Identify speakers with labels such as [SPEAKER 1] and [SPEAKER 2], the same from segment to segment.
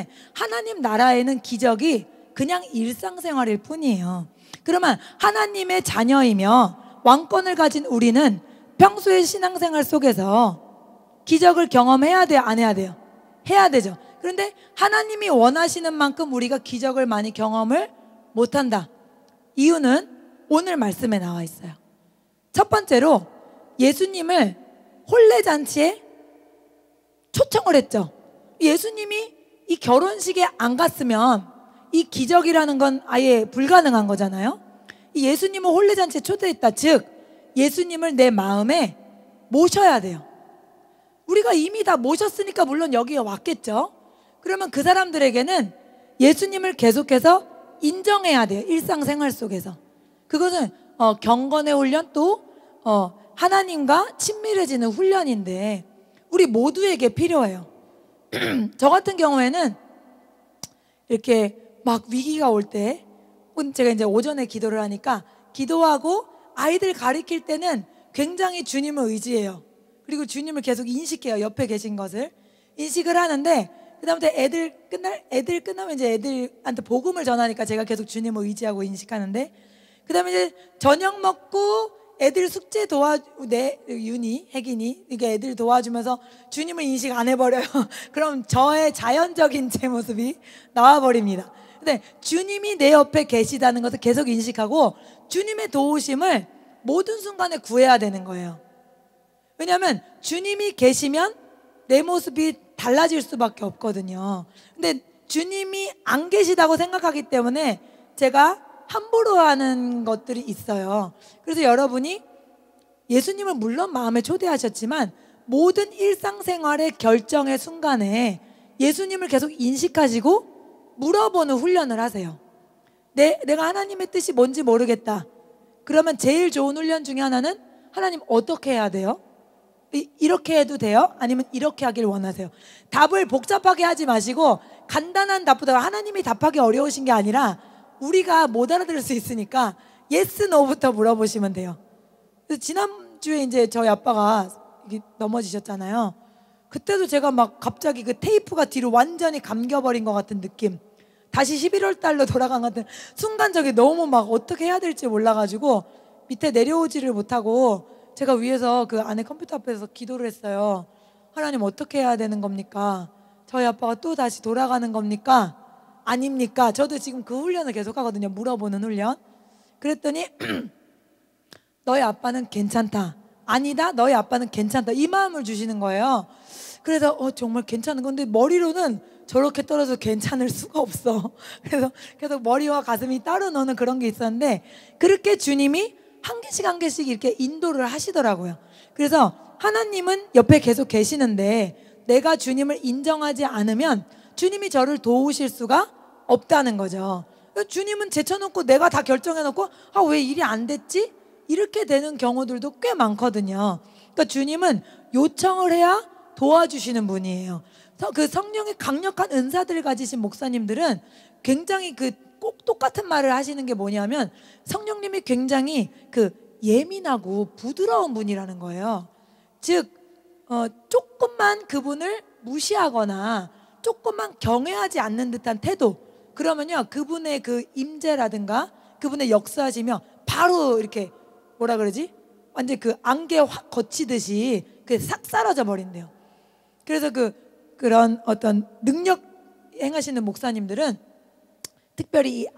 [SPEAKER 1] 때문에 하나님 나라에는 기적이 그냥 일상생활일 뿐이에요. 그러면 하나님의 자녀이며 왕권을 가진 우리는 평소의 신앙생활 속에서 기적을 경험해야 돼요? 안 해야 돼요? 해야 되죠. 그런데 하나님이 원하시는 만큼 우리가 기적을 많이 경험을 못한다. 이유는 오늘 말씀에 나와 있어요. 첫 번째로 예수님을 혼례잔치에 초청을 했죠. 예수님이 이 결혼식에 안 갔으면 이 기적이라는 건 아예 불가능한 거잖아요. 이 예수님을 혼례잔치에 초대했다. 즉 예수님을 내 마음에 모셔야 돼요. 우리가 이미 다 모셨으니까 물론 여기에 왔겠죠. 그러면 그 사람들에게는 예수님을 계속해서 인정해야 돼요. 일상생활 속에서. 그것은 경건의 훈련, 또 하나님과 친밀해지는 훈련인데 우리 모두에게 필요해요. 저 같은 경우에는 이렇게 막 위기가 올 때, 제가 이제 오전에 기도를 하니까 기도하고 아이들 가르칠 때는 굉장히 주님을 의지해요. 그리고 주님을 계속 인식해요. 옆에 계신 것을 인식을 하는데, 그 다음부터 애들 끝나면 이제 애들한테 복음을 전하니까 제가 계속 주님을 의지하고 인식하는데, 그 다음에 이제 저녁 먹고 애들 숙제 혜긴이 이게 애들 도와주면서 주님을 인식 안 해버려요. 그럼 저의 자연적인 제 모습이 나와버립니다. 근데 주님이 내 옆에 계시다는 것을 계속 인식하고 주님의 도우심을 모든 순간에 구해야 되는 거예요. 왜냐하면 주님이 계시면 내 모습이 달라질 수밖에 없거든요. 근데 주님이 안 계시다고 생각하기 때문에 제가 함부로 하는 것들이 있어요. 그래서 여러분이 예수님을 물론 마음에 초대하셨지만 모든 일상생활의 결정의 순간에 예수님을 계속 인식하시고 물어보는 훈련을 하세요. 내가 하나님의 뜻이 뭔지 모르겠다. 그러면 제일 좋은 훈련 중에 하나는 하나님 어떻게 해야 돼요? 이렇게 해도 돼요? 아니면 이렇게 하길 원하세요? 답을 복잡하게 하지 마시고 간단한 답보다 하나님이 답하기 어려우신 게 아니라 우리가 못 알아들을 수 있으니까 yes, no부터 물어보시면 돼요. 그래서 지난주에 이제 저희 아빠가 넘어지셨잖아요. 그때도 제가 막 갑자기 그 테이프가 뒤로 완전히 감겨버린 것 같은 느낌, 다시 11월 달로 돌아간 것 같은 순간적이 너무 막 어떻게 해야 될지 몰라가지고 밑에 내려오지를 못하고 제가 위에서 그 안에 컴퓨터 앞에서 기도를 했어요. 하나님 어떻게 해야 되는 겁니까? 저희 아빠가 또 다시 돌아가는 겁니까? 아닙니까? 저도 지금 그 훈련을 계속 하거든요. 물어보는 훈련. 그랬더니 너희 아빠는 괜찮다. 아니다. 너희 아빠는 괜찮다. 이 마음을 주시는 거예요. 그래서 정말 괜찮은 건데 머리로는 저렇게 떨어져 괜찮을 수가 없어. 그래서 계속 머리와 가슴이 따로 노는 그런 게 있었는데 그렇게 주님이 한 개씩 한 개씩 이렇게 인도를 하시더라고요. 그래서 하나님은 옆에 계속 계시는데 내가 주님을 인정하지 않으면 주님이 저를 도우실 수가 없다는 거죠. 주님은 제쳐놓고 내가 다 결정해놓고 왜 일이 안 됐지? 이렇게 되는 경우들도 꽤 많거든요. 그러니까 주님은 요청을 해야 도와주시는 분이에요. 그 성령의 강력한 은사들을 가지신 목사님들은 굉장히 꼭 똑같은 말을 하시는 게 뭐냐면 성령님이 굉장히 예민하고 부드러운 분이라는 거예요. 즉 조금만 그분을 무시하거나 조금만 경외하지 않는 듯한 태도, 그러면요 그분의 그 임재라든가 그분의 역사하시며 바로 이렇게 뭐라 그러지? 완전 그 안개 확 거치듯이 싹 사라져 버린대요. 그래서 그런 어떤 능력 행하시는 목사님들은 특별히 이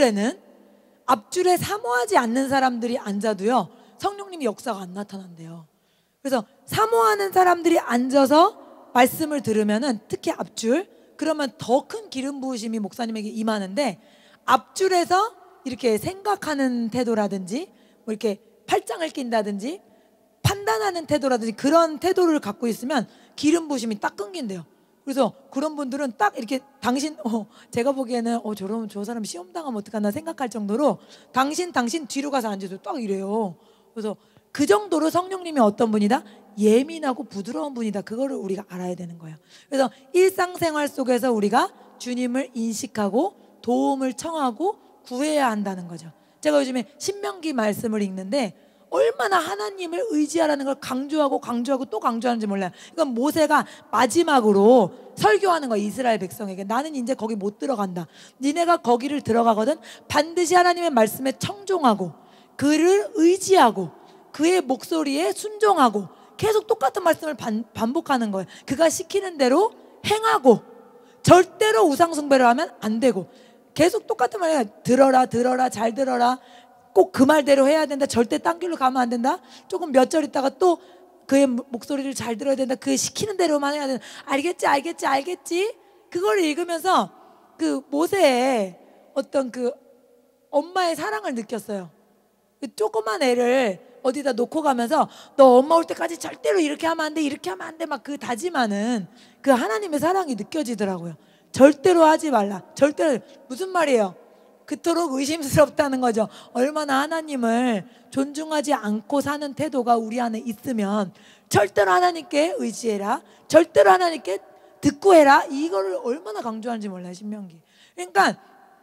[SPEAKER 1] 앞줄에 사모하지 않는 사람들이 앉아도요 성령님이 역사가 안 나타난대요. 그래서 사모하는 사람들이 앉아서 말씀을 들으면은 특히 앞줄, 그러면 더 큰 기름 부으심이 목사님에게 임하는데 앞줄에서 이렇게 생각하는 태도라든지 뭐 이렇게 팔짱을 낀다든지 판단하는 태도라든지 그런 태도를 갖고 있으면 기름 부으심이 딱 끊긴대요. 그래서 그런 분들은 딱 이렇게 제가 보기에는 저 사람 시험 당하면 어떡하나 생각할 정도로 당신 뒤로 가서 앉아서 딱 이래요. 그래서 그 정도로 성령님이 어떤 분이다? 예민하고 부드러운 분이다. 그거를 우리가 알아야 되는 거예요. 그래서 일상생활 속에서 우리가 주님을 인식하고 도움을 청하고 구해야 한다는 거죠. 제가 요즘에 신명기 말씀을 읽는데 얼마나 하나님을 의지하라는 걸 강조하고 강조하고 또 강조하는지 몰라요. 그러니까 모세가 마지막으로 설교하는 거예요. 이스라엘 백성에게. 나는 이제 거기 못 들어간다. 니네가 거기를 들어가거든 반드시 하나님의 말씀에 청종하고 그를 의지하고 그의 목소리에 순종하고 계속 똑같은 말씀을 반복하는 거예요. 그가 시키는 대로 행하고 절대로 우상숭배를 하면 안 되고 계속 똑같은 말이에요. 들어라 들어라 잘 들어라. 꼭 그 말대로 해야 된다. 절대 딴 길로 가면 안 된다. 조금 몇 절 있다가 또 그의 목소리를 잘 들어야 된다. 그의 시키는 대로만 해야 된다. 알겠지 알겠지 알겠지. 그걸 읽으면서 그 모세의 어떤 그 엄마의 사랑을 느꼈어요. 그 조그만 애를 어디다 놓고 가면서 너 엄마 올 때까지 절대로 이렇게 하면 안 돼 이렇게 하면 안 돼 막 그 다짐하는 그 하나님의 사랑이 느껴지더라고요. 절대로 하지 말라. 절대로. 무슨 말이에요? 그토록 의심스럽다는 거죠. 얼마나 하나님을 존중하지 않고 사는 태도가 우리 안에 있으면 절대로 하나님께 의지해라. 절대로 하나님께 듣고 해라. 이거를 얼마나 강조하는지 몰라요. 신명기. 그러니까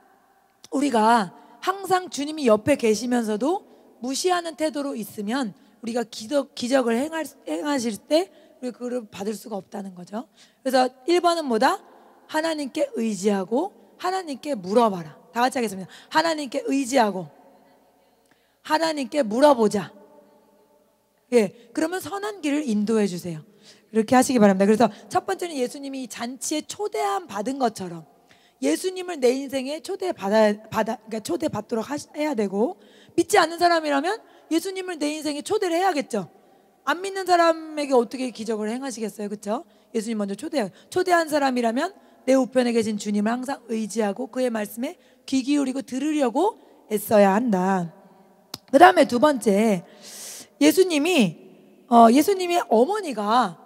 [SPEAKER 1] 우리가 항상 주님이 옆에 계시면서도 무시하는 태도로 있으면 우리가 기적을 행하실 때 우리가 그걸 받을 수가 없다는 거죠. 그래서 1번은 뭐다? 하나님께 의지하고 하나님께 물어봐라. 다 같이 하겠습니다. 하나님께 의지하고 하나님께 물어보자. 예, 그러면 선한 길을 인도해 주세요. 그렇게 하시기 바랍니다. 그래서 첫 번째는 예수님이 이 잔치에 초대함 받은 것처럼 예수님을 내 인생에 그러니까 초대받도록 해야 되고, 믿지 않는 사람이라면 예수님을 내 인생에 초대를 해야겠죠. 안 믿는 사람에게 어떻게 기적을 행하시겠어요? 그렇죠? 예수님 먼저 초대한 사람이라면 내 우편에 계신 주님을 항상 의지하고 그의 말씀에 귀 기울이고 들으려고 애써야 한다. 그 다음에 두 번째, 예수님의 어머니가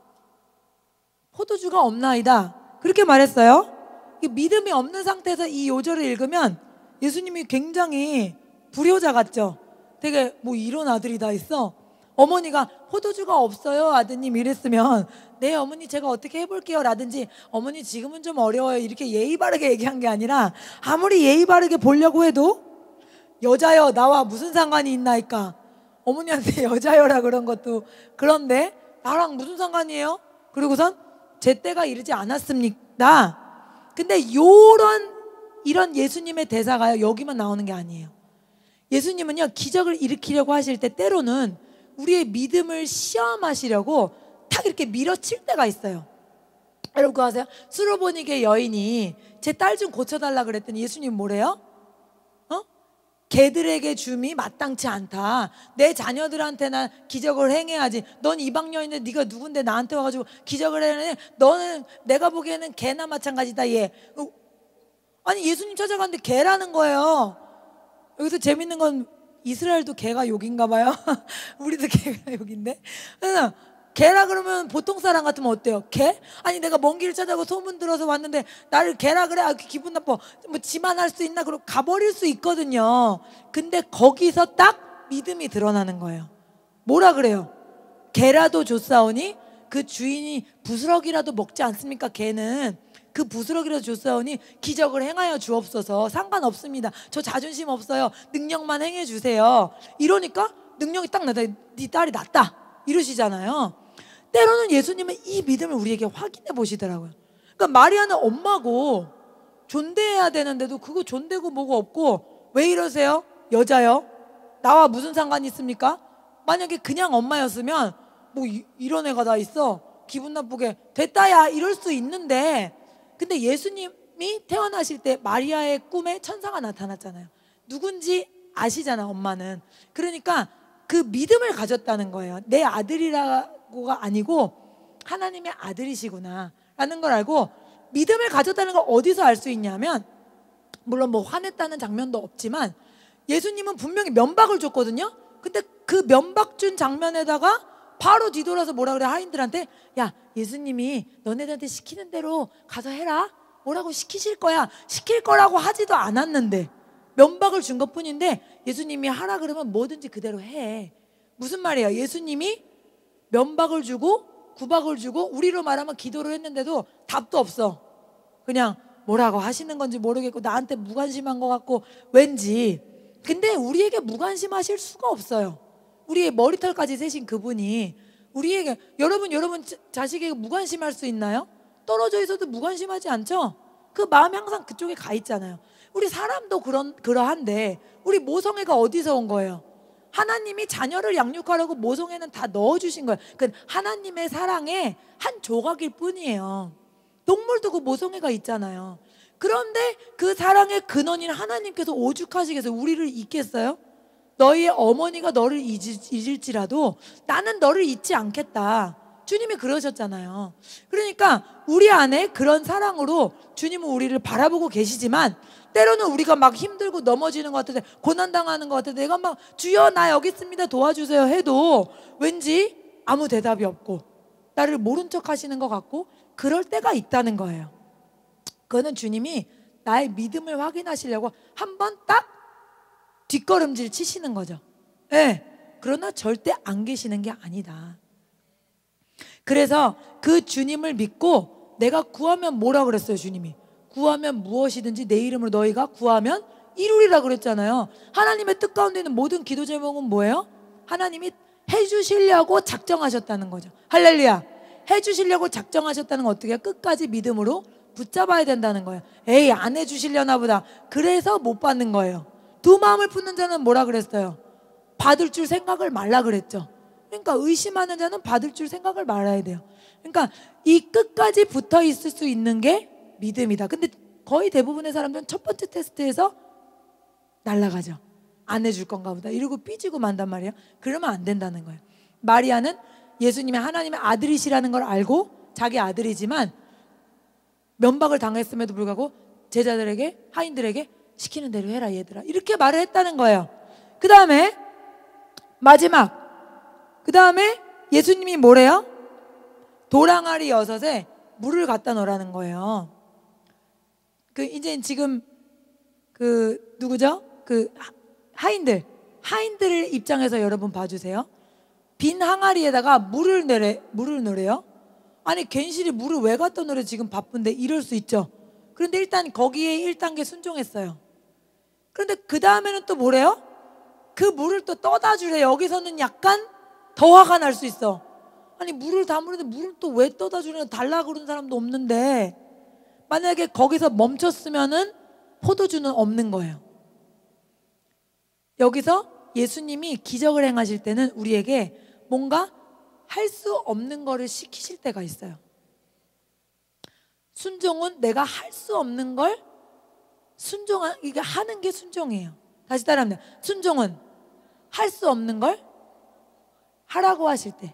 [SPEAKER 1] 포도주가 없나이다 그렇게 말했어요. 믿음이 없는 상태에서 이 요절을 읽으면 예수님이 굉장히 불효자 같죠. 되게 뭐 이런 아들이 다 있어. 어머니가 포도주가 없어요 아드님 이랬으면 네 어머니 제가 어떻게 해볼게요 라든지 어머니 지금은 좀 어려워요 이렇게 예의 바르게 얘기한 게 아니라, 아무리 예의 바르게 보려고 해도 여자여 나와 무슨 상관이 있나이까. 어머니한테 여자여라 그런 것도 그런데 나랑 무슨 상관이에요? 그리고선 제 때가 이르지 않았습니다. 근데 이런 예수님의 대사가요 여기만 나오는 게 아니에요. 예수님은요 기적을 일으키려고 하실 때 때로는 우리의 믿음을 시험하시려고 탁 이렇게 밀어칠 때가 있어요. 여러분 그거 아세요? 수로보니게 여인이 제 딸 좀 고쳐달라 그랬더니 예수님 뭐래요? 개들에게 줌이 마땅치 않다. 내 자녀들한테나 기적을 행해야지. 넌 이방 여인인데 네가 누군데 나한테 와가지고 기적을 해내? 너는 내가 보기에는 개나 마찬가지다 얘. 아니 예수님 찾아갔는데 개라는 거예요. 여기서 재밌는 건 이스라엘도 개가 욕인가 봐요. 우리도 개가 욕인데. 그래서 개라 그러면 보통 사람 같으면 어때요? 개? 아니 내가 먼 길을 찾아고 소문 들어서 왔는데 나를 개라 그래? 아, 기분 나빠. 뭐 지만 할 수 있나? 그러고 가버릴 수 있거든요. 근데 거기서 딱 믿음이 드러나는 거예요. 뭐라 그래요? 개라도 줬사오니 그 주인이 부스러기라도 먹지 않습니까? 개는 그 부스러기라도 줬사오니 기적을 행하여 주옵소서. 상관없습니다. 저 자존심 없어요. 능력만 행해 주세요. 이러니까 능력이 딱 나다. 네 딸이 낫다 이러시잖아요. 때로는 예수님은 이 믿음을 우리에게 확인해 보시더라고요. 그러니까 마리아는 엄마고 존대해야 되는데도 그거 존대고 뭐고 없고 왜 이러세요? 여자요? 나와 무슨 상관이 있습니까? 만약에 그냥 엄마였으면 뭐 이런 애가 다 있어 기분 나쁘게 됐다야 이럴 수 있는데, 근데 예수님이 태어나실 때 마리아의 꿈에 천사가 나타났잖아요. 누군지 아시잖아 엄마는. 그러니까 그 믿음을 가졌다는 거예요. 내 아들이라고가 아니고 하나님의 아들이시구나 라는 걸 알고 믿음을 가졌다는 걸 어디서 알 수 있냐면, 물론 뭐 화냈다는 장면도 없지만 예수님은 분명히 면박을 줬거든요. 근데 그 면박 준 장면에다가 바로 뒤돌아서 뭐라 그래? 하인들한테 야 예수님이 너네들한테 시키는 대로 가서 해라. 뭐라고 시키실 거야. 시킬 거라고 하지도 않았는데 면박을 준 것뿐인데 예수님이 하라 그러면 뭐든지 그대로 해. 무슨 말이에요? 예수님이 면박을 주고 구박을 주고 우리로 말하면 기도를 했는데도 답도 없어. 그냥 뭐라고 하시는 건지 모르겠고 나한테 무관심한 것 같고 왠지. 근데 우리에게 무관심하실 수가 없어요. 우리의 머리털까지 세신 그분이 우리에게, 여러분 자식에게 무관심할 수 있나요? 떨어져 있어도 무관심하지 않죠? 그 마음이 항상 그쪽에 가 있잖아요. 우리 사람도 그러한데 우리 모성애가 어디서 온 거예요? 하나님이 자녀를 양육하라고 모성애는 다 넣어주신 거예요. 그 하나님의 사랑의 한 조각일 뿐이에요. 동물도 그 모성애가 있잖아요. 그런데 그 사랑의 근원인 하나님께서 오죽하시겠어요? 우리를 잊겠어요? 너희의 어머니가 너를 잊을지라도 나는 너를 잊지 않겠다. 주님이 그러셨잖아요. 그러니까 우리 안에 그런 사랑으로 주님은 우리를 바라보고 계시지만, 때로는 우리가 막 힘들고 넘어지는 것 같은데, 고난당하는 것 같은데, 내가 막 주여 나 여기 있습니다 도와주세요 해도 왠지 아무 대답이 없고 나를 모른 척 하시는 것 같고, 그럴 때가 있다는 거예요. 그거는 주님이 나의 믿음을 확인하시려고 한번 딱 뒷걸음질 치시는 거죠. 네. 그러나 절대 안 계시는 게 아니다. 그래서 그 주님을 믿고 내가 구하면 뭐라 그랬어요? 주님이 구하면 무엇이든지 내 이름으로 너희가 구하면 이루리라 그랬잖아요. 하나님의 뜻 가운데 있는 모든 기도 제목은 뭐예요? 하나님이 해주시려고 작정하셨다는 거죠. 할렐루야. 해주시려고 작정하셨다는 건 어떻게 해요? 끝까지 믿음으로 붙잡아야 된다는 거예요. 에이 안 해주시려나 보다. 그래서 못 받는 거예요. 두 마음을 품는 자는 뭐라 그랬어요? 받을 줄 생각을 말라 그랬죠. 그러니까 의심하는 자는 받을 줄 생각을 말아야 돼요. 그러니까 이 끝까지 붙어 있을 수 있는 게 믿음이다. 근데 거의 대부분의 사람들은 첫 번째 테스트에서 날아가죠. 안 해줄 건가 보다 이러고 삐지고 만단 말이에요. 그러면 안 된다는 거예요. 마리아는 예수님이 하나님의 아들이시라는 걸 알고 자기 아들이지만 면박을 당했음에도 불구하고 제자들에게, 하인들에게 시키는 대로 해라 얘들아 이렇게 말을 했다는 거예요. 그 다음에 마지막, 그 다음에 예수님이 뭐래요? 도랑아리 6에 물을 갖다 놓으라는 거예요. 그 이제 지금 그 누구죠? 그 하인들 입장에서 여러분 봐주세요. 빈 항아리에다가 물을 넣으래요. 아니 괜시리 물을 왜 갖다 놓으래? 지금 바쁜데 이럴 수 있죠. 그런데 일단 거기에 1단계 순종했어요. 그런데 그 다음에는 또 뭐래요? 그 물을 또 떠다 주래. 여기서는 약간 더 화가 날 수 있어. 아니 물을 담으는데 물을 또 왜 떠다 주래? 달라 그러는 사람도 없는데. 만약에 거기서 멈췄으면은 포도주는 없는 거예요. 여기서 예수님이 기적을 행하실 때는 우리에게 뭔가 할 수 없는 거를 시키실 때가 있어요. 순종은 내가 할 수 없는 걸 이게 하는 게 순종이에요. 다시 따라합니다. 순종은 할 수 없는 걸 하라고 하실 때,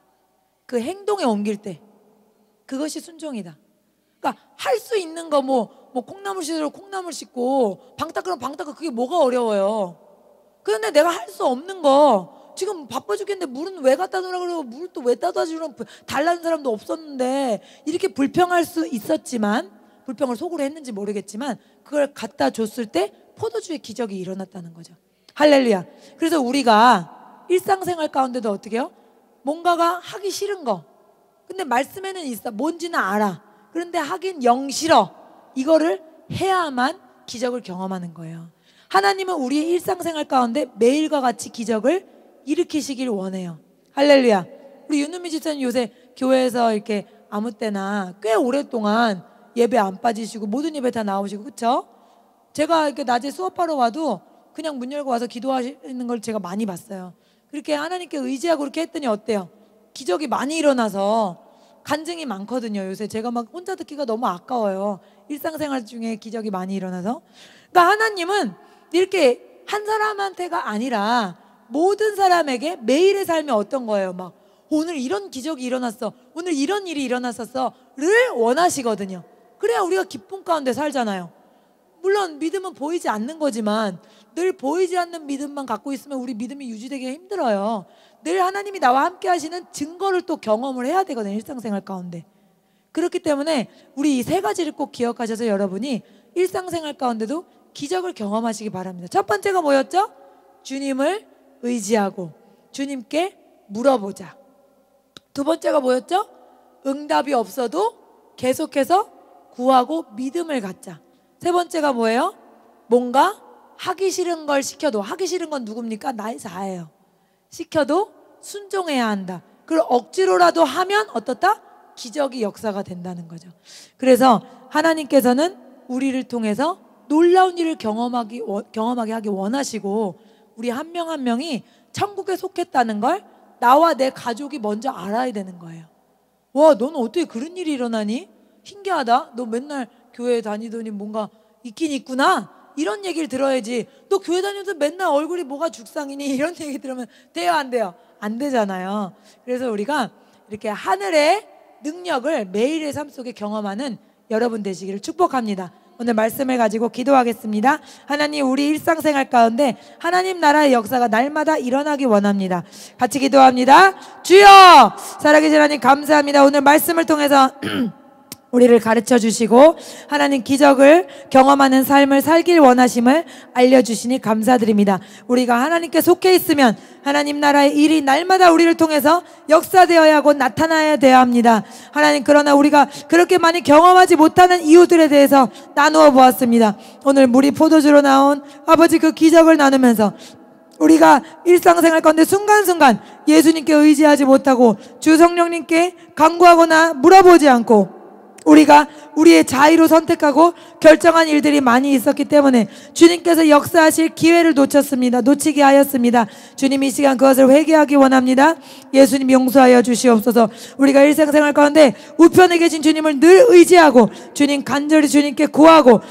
[SPEAKER 1] 그 행동에 옮길 때, 그것이 순종이다. 그러니까 할 수 있는 거 뭐 콩나물 씻으러 콩나물 씻고 방 닦으면 방 닦고 그게 뭐가 어려워요. 그런데 내가 할 수 없는 거 지금 바빠 죽겠는데 물은 왜 갖다 놓으라고 그러고 물을 또 왜 따다 주려고 달라는 사람도 없었는데 이렇게 불평할 수 있었지만, 불평을 속으로 했는지 모르겠지만 그걸 갖다 줬을 때 포도주의 기적이 일어났다는 거죠. 할렐루야. 그래서 우리가 일상생활 가운데도 어떻게 해요? 뭔가가 하기 싫은 거, 근데 말씀에는 있어, 뭔지는 알아. 그런데 하긴 영 싫어. 이거를 해야만 기적을 경험하는 거예요. 하나님은 우리의 일상생활 가운데 매일과 같이 기적을 일으키시길 원해요. 할렐루야. 우리 윤은미 집사님 요새 교회에서 이렇게 아무 때나 꽤 오랫동안 예배 안 빠지시고 모든 예배 다 나오시고, 그쵸? 제가 이렇게 낮에 수업하러 와도 그냥 문 열고 와서 기도하시는 걸 제가 많이 봤어요. 그렇게 하나님께 의지하고 그렇게 했더니 어때요? 기적이 많이 일어나서 간증이 많거든요. 요새 제가 막 혼자 듣기가 너무 아까워요. 일상생활 중에 기적이 많이 일어나서. 그러니까 하나님은 이렇게 한 사람한테가 아니라 모든 사람에게 매일의 삶이 어떤 거예요? 막 오늘 이런 기적이 일어났어, 오늘 이런 일이 일어났었어를 원하시거든요. 그래야 우리가 기쁨 가운데 살잖아요. 물론 믿음은 보이지 않는 거지만 늘 보이지 않는 믿음만 갖고 있으면 우리 믿음이 유지되기가 힘들어요. 늘 하나님이 나와 함께 하시는 증거를 또 경험을 해야 되거든요. 일상생활 가운데. 그렇기 때문에 우리 이 3가지를 꼭 기억하셔서 여러분이 일상생활 가운데도 기적을 경험하시기 바랍니다. 첫 번째가 뭐였죠? 주님을 의지하고 주님께 물어보자. 두 번째가 뭐였죠? 응답이 없어도 계속해서 구하고 믿음을 갖자. 세 번째가 뭐예요? 뭔가 하기 싫은 걸 시켜도, 하기 싫은 건 누굽니까? 나의 자아예요. 시켜도 순종해야 한다. 그걸 억지로라도 하면 어떻다? 기적이 역사가 된다는 거죠. 그래서 하나님께서는 우리를 통해서 놀라운 일을 경험하게 하기 원하시고, 우리 한 명 한 명이 천국에 속했다는 걸 나와 내 가족이 먼저 알아야 되는 거예요. 와, 너는 어떻게 그런 일이 일어나니? 신기하다. 너 맨날 교회 다니더니 뭔가 있긴 있구나. 이런 얘기를 들어야지. 너 교회 다니면서 맨날 얼굴이 뭐가 죽상이니? 이런 얘기 들으면 돼요, 안 돼요? 안 되잖아요. 그래서 우리가 이렇게 하늘의 능력을 매일의 삶 속에 경험하는 여러분 되시기를 축복합니다. 오늘 말씀을 가지고 기도하겠습니다. 하나님, 우리 일상생활 가운데 하나님 나라의 역사가 날마다 일어나기 원합니다. 같이 기도합니다. 주여, 살아계신 하나님 감사합니다. 오늘 말씀을 통해서 우리를 가르쳐 주시고 하나님 기적을 경험하는 삶을 살길 원하심을 알려주시니 감사드립니다. 우리가 하나님께 속해 있으면 하나님 나라의 일이 날마다 우리를 통해서 역사되어야 하고 나타나야 되어야 합니다. 하나님, 그러나 우리가 그렇게 많이 경험하지 못하는 이유들에 대해서 나누어 보았습니다. 오늘 물이 포도주로 나온 아버지 그 기적을 나누면서 우리가 일상생활 가운데 순간순간 예수님께 의지하지 못하고 주 성령님께 간구하거나 물어보지 않고 우리가 우리의 자의로 선택하고 결정한 일들이 많이 있었기 때문에 주님께서 역사하실 기회를 놓치게 하였습니다. 주님, 이 시간 그것을 회개하기 원합니다. 예수님 용서하여 주시옵소서. 우리가 일상생활 가운데 우편에 계신 주님을 늘 의지하고 주님 간절히 주님께 구하고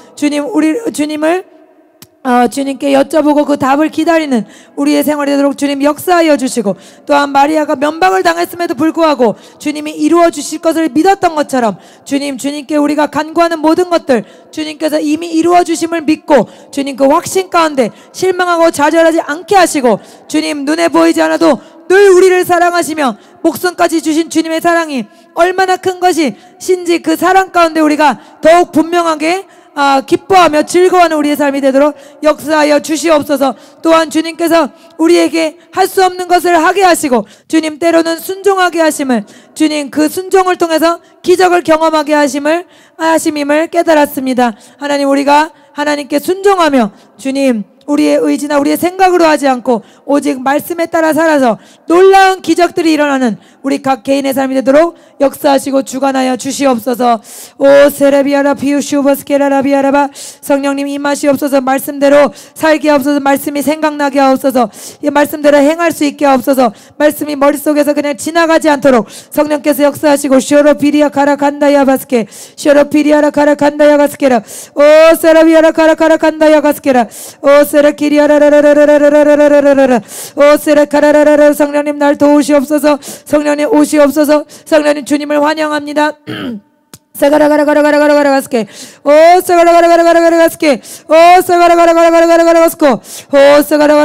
[SPEAKER 1] 주님을 주님께 여쭤보고 그 답을 기다리는 우리의 생활이 되도록 주님 역사하여 주시고, 또한 마리아가 면박을 당했음에도 불구하고 주님이 이루어 주실 것을 믿었던 것처럼 주님께 우리가 간구하는 모든 것들 주님께서 이미 이루어 주심을 믿고 주님 그 확신 가운데 실망하고 좌절하지 않게 하시고, 주님 눈에 보이지 않아도 늘 우리를 사랑하시며 목숨까지 주신 주님의 사랑이 얼마나 큰 것이신지 그 사랑 가운데 우리가 더욱 분명하게 기뻐하며 즐거워하는 우리의 삶이 되도록 역사하여 주시옵소서. 또한 주님께서 우리에게 할 수 없는 것을 하게 하시고 주님 때로는 순종하게 하심을, 주님 그 순종을 통해서 기적을 경험하게 하심임을 깨달았습니다. 하나님, 우리가 하나님께 순종하며 주님 우리의 의지나 우리의 생각으로 하지 않고 오직 말씀에 따라 살아서 놀라운 기적들이 일어나는 우리 각 개인의 삶이 되도록 역사하시고 주관하여 주시옵소서. 오 세라비아라 비우시오버스케라라비아라바, 성령님 임하시옵소서. 말씀대로 살게 하옵소서. 말씀이 생각나게 하옵소서. 이 말씀대로 행할 수 있게 하옵소서. 말씀이 머릿속에서 그냥 지나가지 않도록 성령께서 역사하시고 쇼로피리아 카라칸다야 바스케, 쇼로피리아라 카라칸다야 가스케라, 오 세라비아라 카라칸다야 가스케라, 오 세라키리아라라라라라라라라라라, 오 세라카라라라라. 성령님 날 도우시옵소서. 성령님 오시옵소서. 성령님 주님을 환영합니다. 사가라가라가라가라가라가라가스케, 오 사가라가라가라가라가라가스케, 오 사가라가라가라가라가라가스코, 오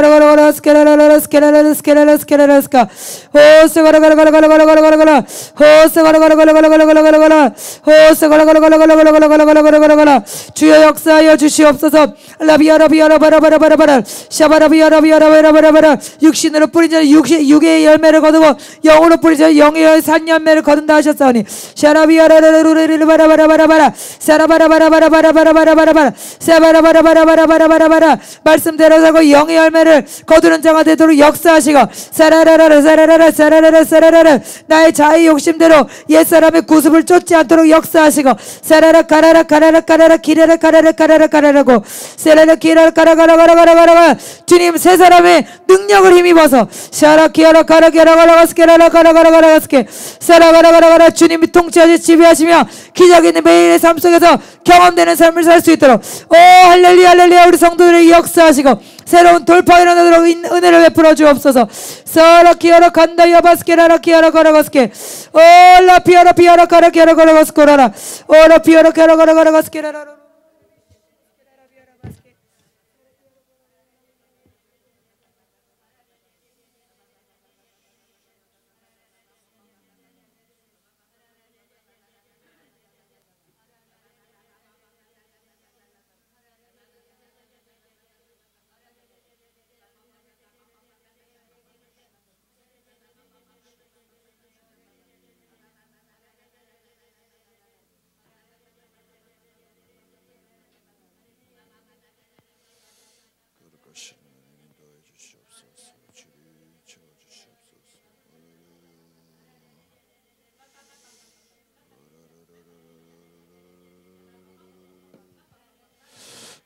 [SPEAKER 1] 사가라가라가라가라가라가라가라가라가라가라가라가라스케라라라스케라라스케라라스카, 오 사가라가라가라가라가라가라가라, 오 사가라가라가라가라가라가라가라가라, 오 사가라가라가라가라가라가라가라가라. 주여 역사하여 주시옵소서. 라비아라비아라바라바라바라바라, 샤바라비아라비아라바라바라바라. 육신으로 뿌리자 육의 열매를 거두고 영으로 뿌리자 영의 산열매를 거둔다 하셨사오니, 샤라비아라라루레 바라바라바라바라, 사라바라바라바라바라바라바라바라, 사바라바라바라바라바라바라. 말씀대로 살고 영의 열매를 거두는 자가 되도록 역사하시고, 사라라라라 사라라라 사라라라 사라라라. 나의 자의 욕심대로 옛사람의 구습을 쫓지 않도록 역사하시고, 사라라 가라라 가라라 가라라 기라라 가라라 가라라 가라라고, 세라라 기라라 가라가라가라가라가라. 주님 새 사람의 능력을 힘입어서 샤라 기아라 가라 기아라 가라가스케라라 가라가라가라가스케, 사라가라가라가라. 주님이 통치하시 지배하시며 기적이 있는 매일의 삶 속에서 경험되는 삶을 살 수 있도록, 오 할렐루야 할렐루야. 우리 성도들에게 역사하시고 새로운 돌파가 일어나도록 은혜를 베풀어 주옵소서. 사라 키아라 간다야 바스케라라 키아라 가라가스케, 오 라피아라 피아라 가라 키아라 가라가스코라라, 오 라피아라 키아라 가라가라가스케라라.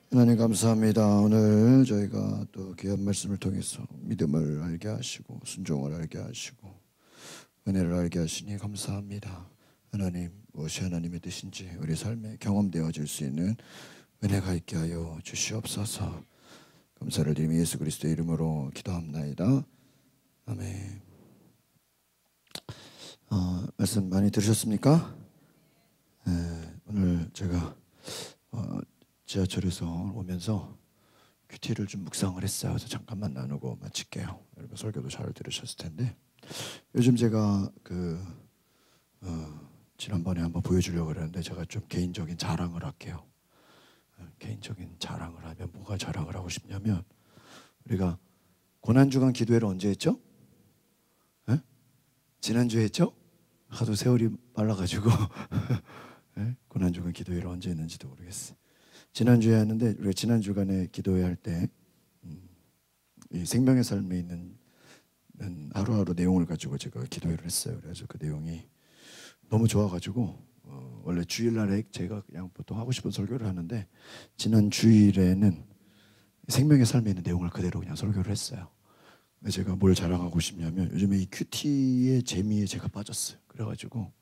[SPEAKER 2] 하나님 감사합니다. 오늘 저희가 또 귀한 말씀을 통해서 믿음을 알게 하시고 순종을 알게 하시고 은혜를 알게 하시니 감사합니다. 하나님, 무엇이 하나님의 뜻인지 우리 삶에 경험되어질 수 있는 은혜가 있게 하여 주시옵소서. 감사를 드리며 예수 그리스도의 이름으로 기도합나이다. 아멘. 말씀 많이 들으셨습니까? 오늘 제가 지하철에서 오면서 큐티를 좀 묵상을 했어요. 그래서 잠깐만 나누고 마칠게요. 여러분 설교도 잘 들으셨을 텐데, 요즘 제가 지난번에 한번 보여주려고 그랬는데 제가 좀 개인적인 자랑을 할게요. 개인적인 자랑을 하면 뭐가 자랑을 하고 싶냐면, 우리가 고난주간 기도회를 언제 했죠? 지난주에 했죠? 하도 세월이 빨라가지고 고난주간 기도회를 언제 했는지도 모르겠어요. 지난주에 했는데, 우리가 지난주간에 기도회 할 때 이 생명의 삶에 있는 하루하루 내용을 가지고 제가 기도회를 했어요. 그래서 그 내용이 너무 좋아가지고 원래 주일날에 제가 그냥 보통 하고 싶은 설교를 하는데, 지난 주일에는 생명의 삶에 있는 내용을 그대로 그냥 설교를 했어요. 제가 뭘 자랑하고 싶냐면, 요즘에 이 큐티의 재미에 제가 빠졌어요. 그래가지고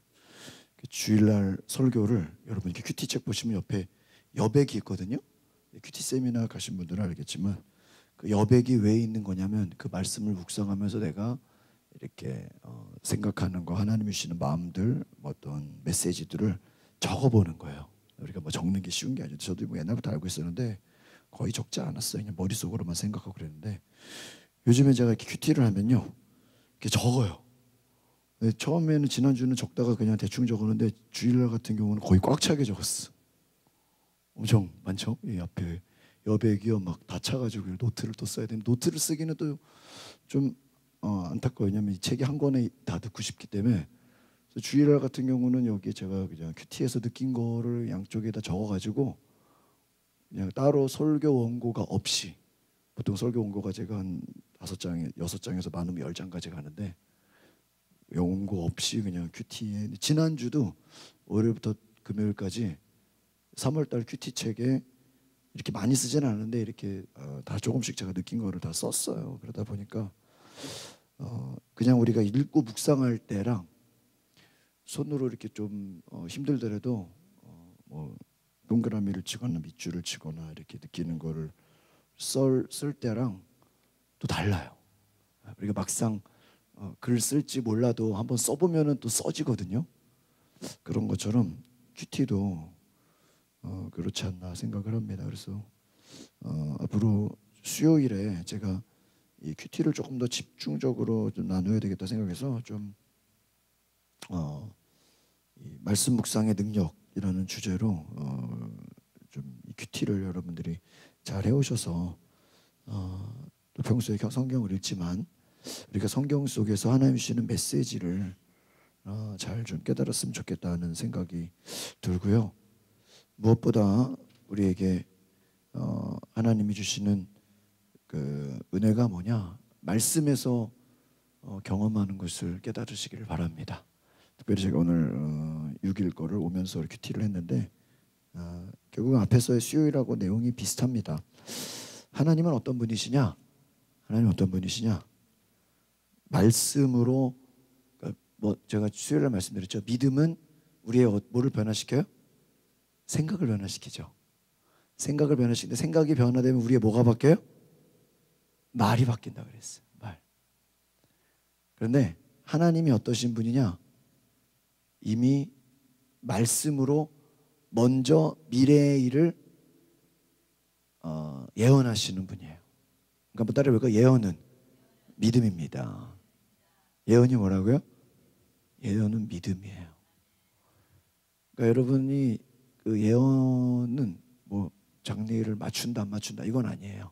[SPEAKER 2] 주일날 설교를, 여러분 이렇게 큐티 책 보시면 옆에 여백이 있거든요. 큐티 세미나 가신 분들은 알겠지만, 그 여백이 왜 있는 거냐면, 그 말씀을 묵상하면서 내가 이렇게 생각하는 거, 하나님이 주시는 마음들, 어떤 메시지들을 적어보는 거예요. 우리가 뭐 적는 게 쉬운 게 아니죠. 저도 뭐 옛날부터 알고 있었는데 거의 적지 않았어요. 그냥 머릿속으로만 생각하고 그랬는데, 요즘에 제가 이렇게 큐티를 하면요, 이렇게 적어요. 처음에는 지난주는 적다가 그냥 대충 적었는데, 주일날 같은 경우는 거의 꽉 차게 적었어. 엄청 많죠? 이 앞에 여백이요 막 다 차가지고 노트를 또 써야 되는데, 노트를 쓰기는 또 좀 안타까워요. 왜냐면 이 책이 한 권에 다 듣고 싶기 때문에. 그래서 주일날 같은 경우는 여기 제가 그냥 큐티에서 느낀 거를 양쪽에다 적어가지고, 그냥 따로 설교 원고가 없이, 보통 설교 원고가 제가 한 5장, 6장에서 많으면 10장까지 가는데, 원고 없이 그냥 큐티에, 지난주도 월요일부터 금요일까지 3월달 큐티 책에 이렇게 많이 쓰지는 않은데, 이렇게 다 조금씩 제가 느낀 거를 다 썼어요. 그러다 보니까 그냥 우리가 읽고 묵상할 때랑 손으로 이렇게 좀 힘들더라도 뭐 동그라미를 치거나 밑줄을 치거나 이렇게 느끼는 거를 쓸 때랑 또 달라요. 우리가 막상 글 쓸지 몰라도 한번 써보면은 또 써지거든요. 그런 것처럼 큐티도 그렇지 않나 생각을 합니다. 그래서 앞으로 수요일에 제가 이 큐티를 조금 더 집중적으로 좀 나눠야 되겠다 생각해서, 좀 이 말씀 묵상의 능력이라는 주제로 좀 이 큐티를 여러분들이 잘 해오셔서 또 평소에 성경을 읽지만 우리가 성경 속에서 하나님 주시는 메시지를 잘 좀 깨달았으면 좋겠다는 생각이 들고요. 무엇보다 우리에게 하나님이 주시는 그 은혜가 뭐냐, 말씀에서 경험하는 것을 깨달으시기를 바랍니다. 특별히 제가 오늘 6일 거를 오면서 큐티를 했는데, 결국은 앞에서의 수요일하고 내용이 비슷합니다. 하나님은 어떤 분이시냐? 하나님은 어떤 분이시냐? 말씀으로, 뭐 제가 수요일에 말씀드렸죠. 믿음은 우리의 뭐를 변화시켜요? 생각을 변화시키죠. 생각을 변화시키는데, 생각이 변화되면 우리의 뭐가 바뀌어요? 말이 바뀐다 그랬어요. 말. 그런데 하나님이 어떠신 분이냐? 이미 말씀으로 먼저 미래의 일을 예언하시는 분이에요. 그러니까 한번 따라해볼까요? 예언은 믿음입니다. 예언이 뭐라고요? 예언은 믿음이에요. 그러니까 여러분이 그 예언은 뭐 장래일을 맞춘다 안 맞춘다 이건 아니에요.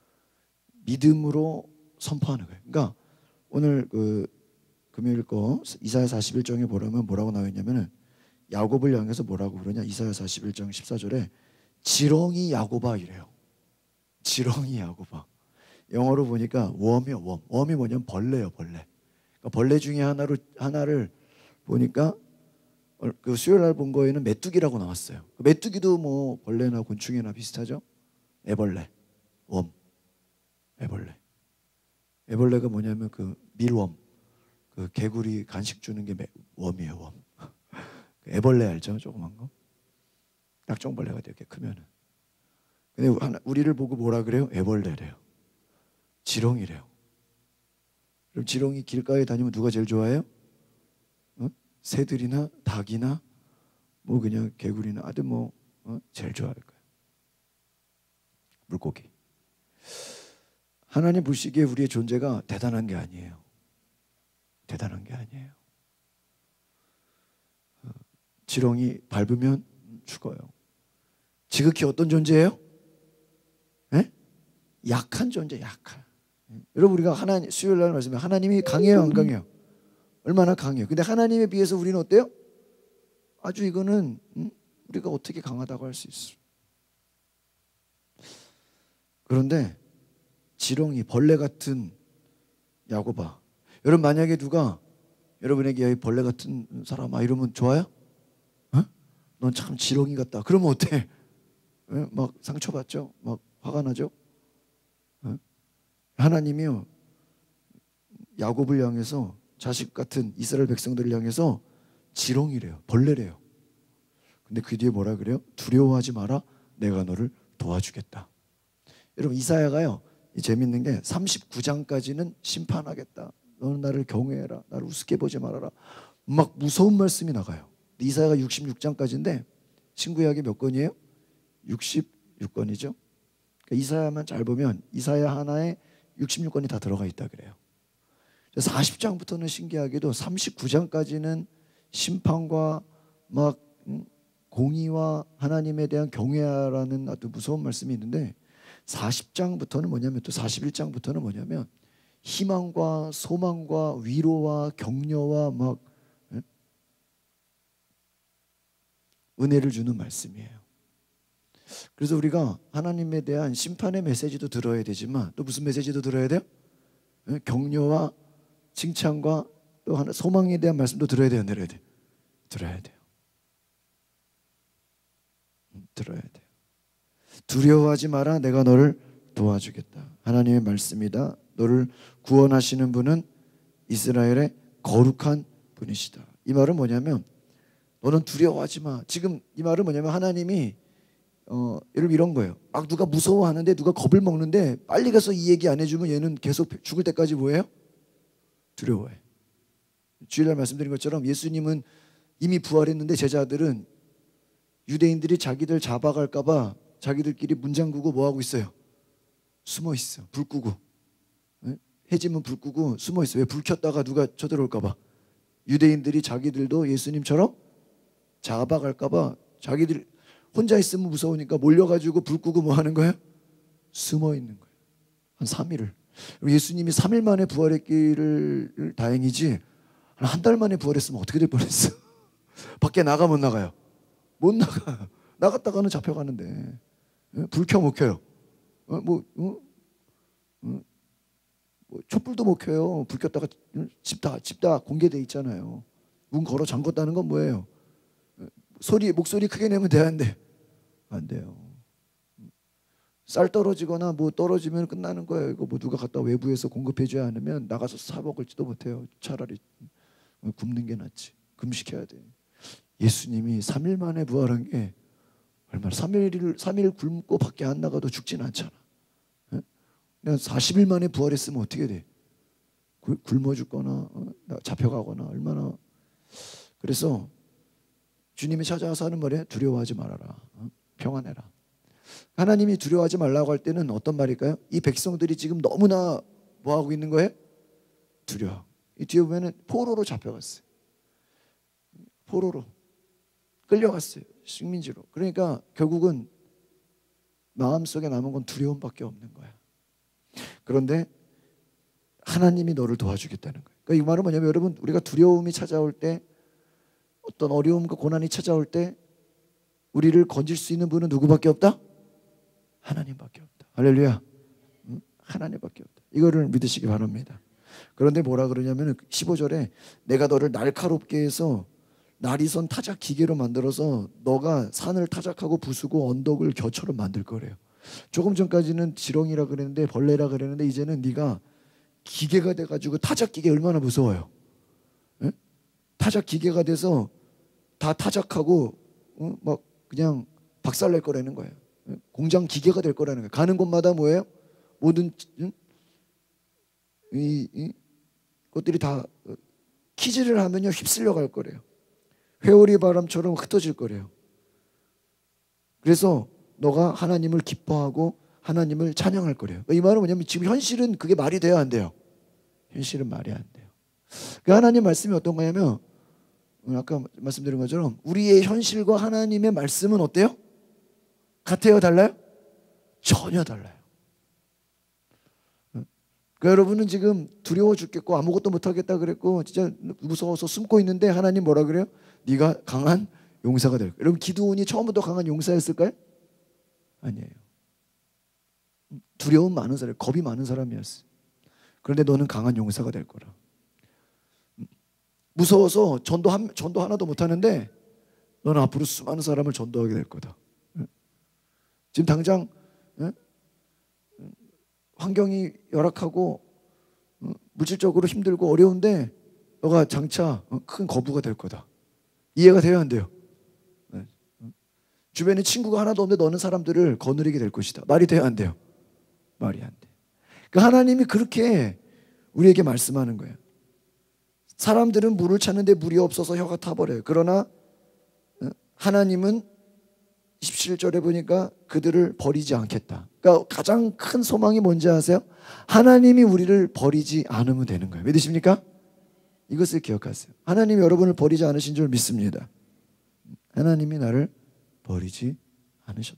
[SPEAKER 2] 믿음으로 선포하는 거예요. 그러니까 오늘 그 금요일 거 이사야 41장에 보려면 뭐라고 나와 있냐면은, 야곱을 향해서 뭐라고 그러냐? 이사야 41장 14절에 지렁이 야곱아 이래요. 지렁이 야곱아. 영어로 보니까 웜이요, 웜. 웜이 뭐냐면 벌레요, 벌레. 그러니까 벌레 중에 하나를 보니까 그 수요일 날 본 거에는 메뚜기라고 나왔어요. 메뚜기도 뭐 벌레나 곤충이나 비슷하죠. 애벌레, 웜, 애벌레. 애벌레가 뭐냐면 그 밀웜, 그 개구리 간식 주는 게 웜이에요. 웜. 애벌레 알죠? 조그만 거. 딱정벌레가 되게 크면은. 근데 우리를 보고 뭐라 그래요? 애벌레래요. 지렁이래요. 그럼 지렁이 길가에 다니면 누가 제일 좋아해요? 새들이나 닭이나 뭐 그냥 개구리나 아들 뭐 제일 좋아할 거예요. 물고기. 하나님 보시기에 우리의 존재가 대단한 게 아니에요. 대단한 게 아니에요. 지렁이 밟으면 죽어요. 지극히 어떤 존재예요? 네? 약한 존재, 약한. 여러분 우리가 하나님 수요일 날 말씀에 하나님이 강해요, 안 강해요? 얼마나 강해요. 근데 하나님에 비해서 우리는 어때요? 아주 이거는 우리가 어떻게 강하다고 할 수 있어. 그런데 지렁이, 벌레 같은 야고바. 여러분 만약에 누가 여러분에게 벌레 같은 사람아 이러면 좋아요? 넌 참 지렁이 같다. 그러면 어때? 막 상처받죠? 막 화가 나죠? 하나님이요 야곱을 향해서 자식 같은 이스라엘 백성들을 향해서 지렁이래요. 벌레래요. 근데 그 뒤에 뭐라 그래요? 두려워하지 마라. 내가 너를 도와주겠다. 여러분 이사야가요 재밌는 게 39장까지는 심판하겠다. 너는 나를 경외해라. 나를 우습게 보지 말아라. 막 무서운 말씀이 나가요. 이사야가 66장까지인데 신구약이 몇 권이에요? 66권이죠. 그러니까 이사야만 잘 보면 이사야 하나에 66권이 다 들어가 있다 그래요. 40장부터는 신기하게도 39장까지는 심판과 막 공의와 하나님에 대한 경외하라는 아주 무서운 말씀이 있는데 40장부터는 뭐냐면 또 41장부터는 뭐냐면 희망과 소망과 위로와 격려와 막 은혜를 주는 말씀이에요. 그래서 우리가 하나님에 대한 심판의 메시지도 들어야 되지만 또 무슨 메시지도 들어야 돼요? 격려와 칭찬과 또 소망에 대한 말씀도 들어야 돼요, 들어야 돼요? 들어야 돼요. 들어야 돼요. 두려워하지 마라. 내가 너를 도와주겠다. 하나님의 말씀이다. 너를 구원하시는 분은 이스라엘의 거룩한 분이시다. 이 말은 뭐냐면 너는 두려워하지 마. 지금 이 말은 뭐냐면 하나님이 여러분 이런 거예요. 막 누가 무서워하는데 누가 겁을 먹는데 빨리 가서 이 얘기 안 해주면 얘는 계속 죽을 때까지 뭐예요? 두려워해. 주일날 말씀드린 것처럼 예수님은 이미 부활했는데 제자들은 유대인들이 자기들 잡아갈까 봐 자기들끼리 문 잠그고 뭐하고 있어요? 숨어 있어. 불 끄고. 해지면 불 끄고 숨어 있어. 왜? 불 켰다가 누가 쳐들어올까 봐. 유대인들이 자기들도 예수님처럼 잡아갈까 봐 자기들 혼자 있으면 무서우니까 몰려가지고 불 끄고 뭐 하는 거예요? 숨어 있는 거예요. 한 3일을. 예수님이 3일 만에 부활했기를 다행이지 한 달 만에 부활했으면 어떻게 될 뻔했어. 밖에 나가 못 나가요? 못 나가. 나갔다가는 잡혀가는데 불 켜 못 켜요? 뭐 촛불도 못 켜요. 불 켰다가 집 다 공개돼 있잖아요. 문 걸어 잠궜다는 건 뭐예요? 목소리 크게 내면 되는데 안 돼요. 쌀 떨어지거나 뭐 떨어지면 끝나는 거예요. 이거 뭐 누가 갖다 외부에서 공급해줘야 않으면 나가서 사 먹을지도 못해요. 차라리 굶는 게 낫지. 금식해야 돼. 예수님이 3일 만에 부활한 게 얼마나 3일 굶고 밖에 안 나가도 죽진 않잖아. 그냥 40일 만에 부활했으면 어떻게 돼? 굶어 죽거나 잡혀가거나 얼마나. 그래서 주님이 찾아와서 하는 말이에요. 두려워하지 말아라. 평안해라. 하나님이 두려워하지 말라고 할 때는 어떤 말일까요? 이 백성들이 지금 너무나 뭐하고 있는 거예요? 두려워. 이 뒤에 보면은 포로로 잡혀갔어요. 포로로 끌려갔어요. 식민지로. 그러니까 결국은 마음속에 남은 건 두려움밖에 없는 거야. 그런데 하나님이 너를 도와주겠다는 거예요. 그러니까 이 말은 뭐냐면 여러분 우리가 두려움이 찾아올 때 어떤 어려움과 고난이 찾아올 때 우리를 건질 수 있는 분은 누구밖에 없다? 하나님밖에 없다. 할렐루야. 하나님밖에 없다. 이거를 믿으시기 바랍니다. 그런데 뭐라 그러냐면 15절에 내가 너를 날카롭게 해서 나리선 타작 기계로 만들어서 너가 산을 타작하고 부수고 언덕을 겨처럼 만들 거래요. 조금 전까지는 지렁이라 그랬는데 벌레라 그랬는데 이제는 네가 기계가 돼가지고 타작 기계 얼마나 무서워요. 예? 타작 기계가 돼서 다 타작하고 막 그냥 박살낼 거라는 거예요. 예? 공장 기계가 될 거라는 거예요. 가는 곳마다 뭐예요? 모든 이 것들이 다 키즈를 하면요 휩쓸려 갈 거래요. 회오리 바람처럼 흩어질 거래요. 그래서 너가 하나님을 기뻐하고 하나님을 찬양할 거래요. 이 말은 뭐냐면 지금 현실은 그게 말이 돼야 안 돼요. 현실은 말이 안 돼요. 그 하나님 말씀이 어떤 거냐면 아까 말씀드린 것처럼 우리의 현실과 하나님의 말씀은 어때요? 같아요? 달라요? 전혀 달라요. 그러니까 여러분은 지금 두려워 죽겠고 아무것도 못하겠다 그랬고 진짜 무서워서 숨고 있는데 하나님 뭐라 그래요? 네가 강한 용사가 될 거예요. 여러분 기드온이 처음부터 강한 용사였을까요? 아니에요. 두려움 많은 사람, 겁이 많은 사람이었어요. 그런데 너는 강한 용사가 될 거라. 무서워서 전도 하나도 못하는데 너는 앞으로 수많은 사람을 전도하게 될 거다. 지금 당장 환경이 열악하고 물질적으로 힘들고 어려운데 너가 장차 큰 거부가 될 거다. 이해가 돼야 안 돼요? 주변에 친구가 하나도 없는데 너는 사람들을 거느리게 될 것이다. 말이 돼야 안 돼요? 말이 안 돼. 그러니까 하나님이 그렇게 우리에게 말씀하는 거예요. 사람들은 물을 찾는데 물이 없어서 혀가 타버려요. 그러나 하나님은 17절에 보니까 그들을 버리지 않겠다. 그러니까 가장 큰 소망이 뭔지 아세요? 하나님이 우리를 버리지 않으면 되는 거예요. 믿으십니까? 이것을 기억하세요. 하나님이 여러분을 버리지 않으신 줄 믿습니다. 하나님이 나를 버리지 않으셨다.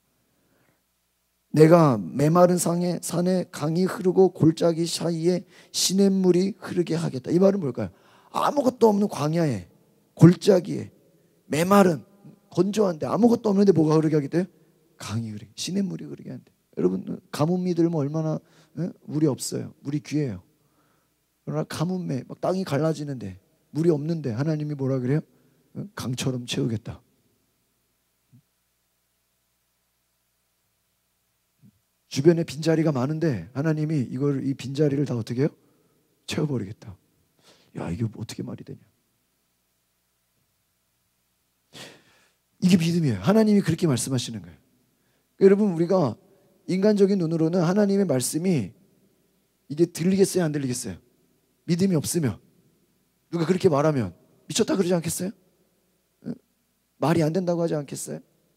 [SPEAKER 2] 내가 메마른 산에 강이 흐르고 골짜기 사이에 시냇물이 흐르게 하겠다. 이 말은 뭘까요? 아무것도 없는 광야에 골짜기에 메마른 건조한데 아무것도 없는데 뭐가 흐르게 하겠대요? 강이 흐르게, 시냇물이 흐르게 한대. 여러분 가뭄이 들면 얼마나 물이 없어요. 물이 귀해요. 그러나 가뭄에 막 땅이 갈라지는데 물이 없는데 하나님이 뭐라 그래요? 강처럼 채우겠다. 주변에 빈자리가 많은데 하나님이 이 빈자리를 다 어떻게 해요? 채워버리겠다. 야, 이게 어떻게 말이 되냐? 이게 믿음이에요. 하나님이 그렇게 말씀하시는 거예요. 여러분 우리가 인간적인 눈으로는 하나님의 말씀이 이게 들리겠어요? 안 들리겠어요? 믿음이 없으면 누가 그렇게 말하면 미쳤다 그러지 않겠어요? 말이 안 된다고 하지 않겠어요?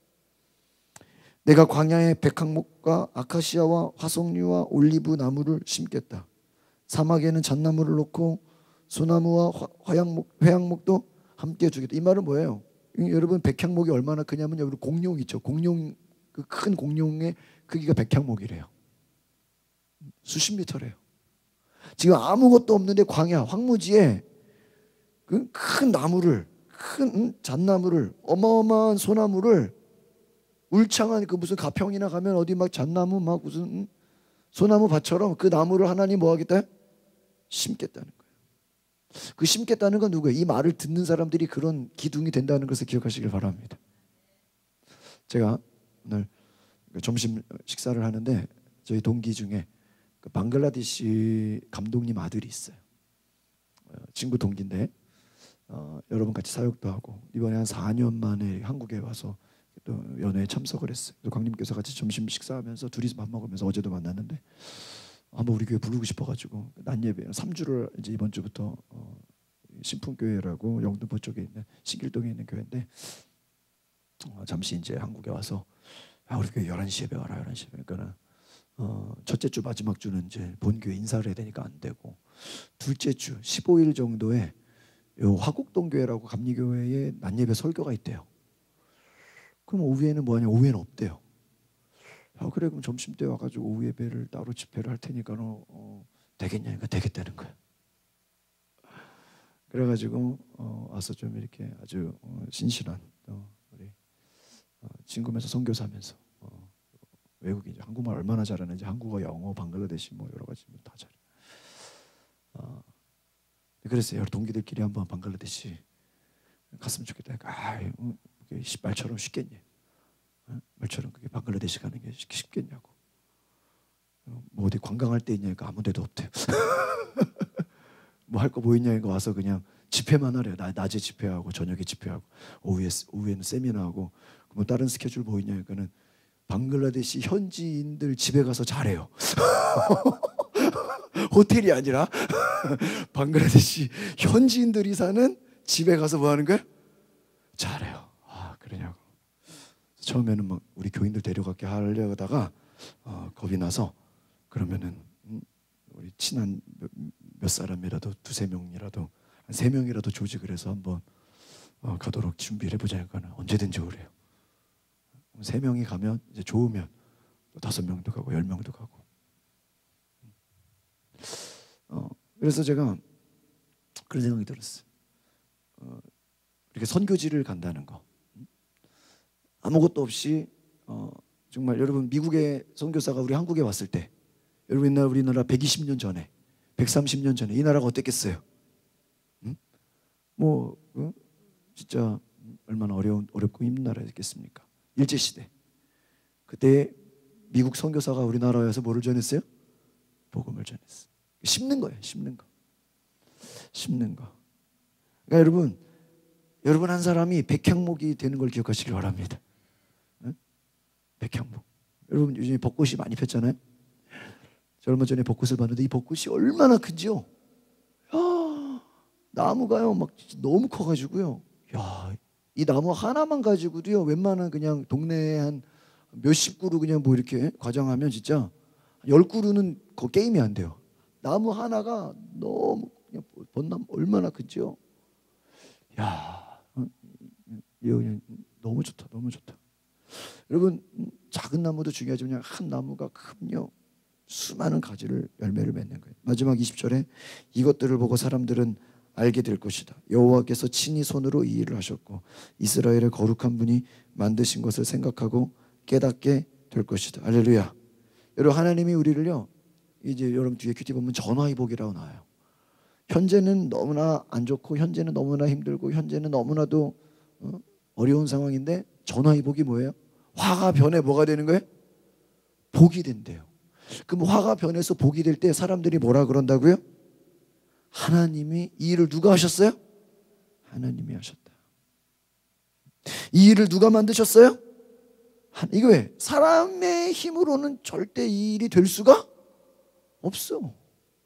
[SPEAKER 2] 내가 광야에 백향목과 아카시아와 화석류와 올리브 나무를 심겠다. 사막에는 잣나무를 놓고 소나무와 회양목도 함께 주겠다. 이 말은 뭐예요? 여러분 백향목이 얼마나 크냐면 여러분 공룡 있죠. 공룡 그 큰 공룡의 크기가 백향목이래요. 수십 미터래요. 지금 아무것도 없는데 광야 황무지에 그 큰 나무를 큰 잣나무를 어마어마한 소나무를 울창한 그 무슨 가평이나 가면 어디 막 잣나무 막 무슨 소나무 밭처럼 그 나무를 하나님 뭐 하겠다? 심겠다는 거예요. 그 심겠다는 건 누구예요? 이 말을 듣는 사람들이 그런 기둥이 된다는 것을 기억하시길 바랍니다. 제가 오늘 점심 식사를 하는데 저희 동기 중에 그 방글라데시 감독님 아들이 있어요. 친구 동기인데 여러분 같이 사역도 하고 이번에 한 4년 만에 한국에 와서 또 연회에 참석을 했어요. 광님께서 같이 점심 식사하면서 둘이서 밥 먹으면서 어제도 만났는데 한번 우리 교회 부르고 싶어가지고 낮 예배 3주를 이제 이번 주부터 신풍교회라고 영등포 쪽에 있는 신길동에 있는 교회인데 잠시 이제 한국에 와서 우리 교회 11시 예배 와라 11시 예배. 그러니까는 첫째 주 마지막 주는 이제 본교회 인사를 해야 되니까 안 되고 둘째 주 15일 정도에 요 화곡동 교회라고 감리교회에 낮 예배 설교가 있대요. 그럼 오후에는 뭐하냐? 오후에는 없대요. 그래 그럼 점심 때 와가지고 오후 예배를 따로 집회를 할 테니까 되겠냐니까 되겠다는 거야. 그래가지고 와서 좀 이렇게 아주 신실한 우리 진구면서 선교사면서 외국인 한국말 얼마나 잘하는지 한국어, 영어, 방글라데시 뭐 여러 가지 다 잘해. 그랬어요. 동기들끼리 한번 방글라데시 갔으면 좋겠다. 말처럼 쉽겠니? 말처럼 그게 방글라데시 가는 게 쉽겠니? 관광할 데 있냐니까 아무 데도 없대요. 뭐 할 거 뭐 있냐니까 와서 그냥 집회만 하래요. 낮에 집회하고 저녁에 집회하고 오후에는 세미나하고 뭐 다른 스케줄 뭐 있냐니까는 방글라데시 현지인들 집에 가서 자래요. 호텔이 아니라 방글라데시 현지인들이 사는 집에 가서 뭐 하는 거야? 자래요. 아, 그러냐고. 처음에는 막 우리 교인들 데려갈게 하려다가 겁이 나서 그러면은 우리 친한 몇 사람이라도 두세 명이라도 한 세 명이라도 조직을 해서 한번 가도록 준비를 해보자니까 언제든지 오래요. 세 명이 가면 이제 좋으면 또 5명도 가고 10명도 가고. 그래서 제가 그런 생각이 들었어요. 이렇게 선교지를 간다는 거 아무것도 없이 정말 여러분 미국의 선교사가 우리 한국에 왔을 때 여러분 우리나라 120년 전에 130년 전에 이 나라가 어땠겠어요? 뭐 진짜 얼마나 어렵고 힘든 나라였겠습니까? 일제시대 그때 미국 선교사가 우리나라에 와서 뭐를 전했어요? 복음을 전했어요. 심는 거예요. 심는 거. 그러니까 여러분 한 사람이 백향목이 되는 걸 기억하시길 바랍니다. 백향목. 여러분 요즘에 벚꽃이 많이 폈잖아요. 저 얼마 전에 벚꽃을 봤는데 이 벚꽃이 얼마나 큰지요. 나무가요 막 너무 커가지고요. 야, 이 나무 하나만 가지고도요 웬만한 그냥 동네에 한 몇십 그루 그냥 뭐 이렇게 과장하면 진짜 10그루는 그 게임이 안 돼요. 나무 하나가 너무 그냥 벚나무 얼마나 큰지요. 야, 너무 좋다. 여러분 작은 나무도 중요하지만 그냥 한 나무가 크면요 수많은 가지를 열매를 맺는 거예요. 마지막 20절에 이것들을 보고 사람들은 알게 될 것이다. 여호와께서 친히 손으로 이 일을 하셨고 이스라엘의 거룩한 분이 만드신 것을 생각하고 깨닫게 될 것이다. 할렐루야. 여러분 하나님이 우리를요 이제 여러분 뒤에 큐티 보면 전화위복이라고 나와요. 현재는 너무나 안 좋고 현재는 너무나 힘들고 현재는 너무나도 어려운 상황인데 전화위복이 뭐예요? 화가 변해 뭐가 되는 거예요? 복이 된대요. 그럼 화가 변해서 복이 될 때 사람들이 뭐라 그런다고요? 하나님이 이 일을 누가 하셨어요? 하나님이 하셨다. 이 일을 누가 만드셨어요? 이거 왜? 사람의 힘으로는 절대 이 일이 될 수가 없어.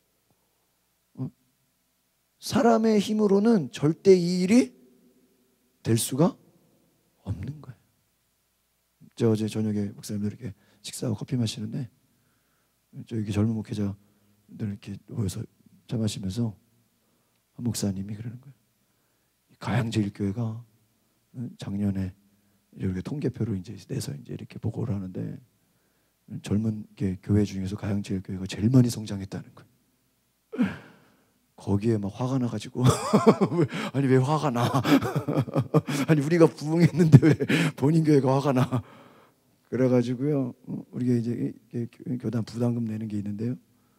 [SPEAKER 2] 사람의 힘으로는 절대 이 일이 될 수가 없는 거예요. 저 어제 저녁에 목사님들 이렇게 식사하고 커피 마시는데 저기 젊은 목회자들 이렇게 모여서 차 마시면서 한 목사님이 그러는 거예요. 가양제일교회가 작년에 이렇게 통계표를 이제 내서 이제 이렇게 보고를 하는데 젊은 교회 중에서 가양제일교회가 제일 많이 성장했다는 거예요. 거기에 막 화가 나가지고 아니 왜 화가 나? 아니 우리가 부흥했는데 왜 본인 교회가 화가 나? 그래가지고요 우리가 이제 교단 부담금 내는 게 있는데요.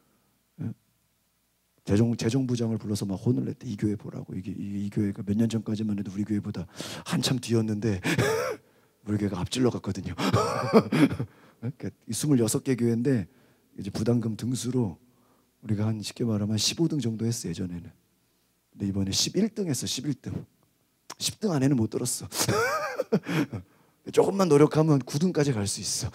[SPEAKER 2] 재정부장을 불러서 막 혼을 냈대. 이 교회 보라고. 이 교회가 몇 년 전까지만 해도 우리 교회보다 한참 뒤였는데 우리 교회가 앞질러 갔거든요. 그러니까 26개 교회인데 이제 부담금 등수로 우리가 한 쉽게 말하면 15등 정도 했어 예전에는. 근데 이번에 11등 했어. 11등. 10등 안에는 못 들었어. 조금만 노력하면 9등까지 갈 수 있어.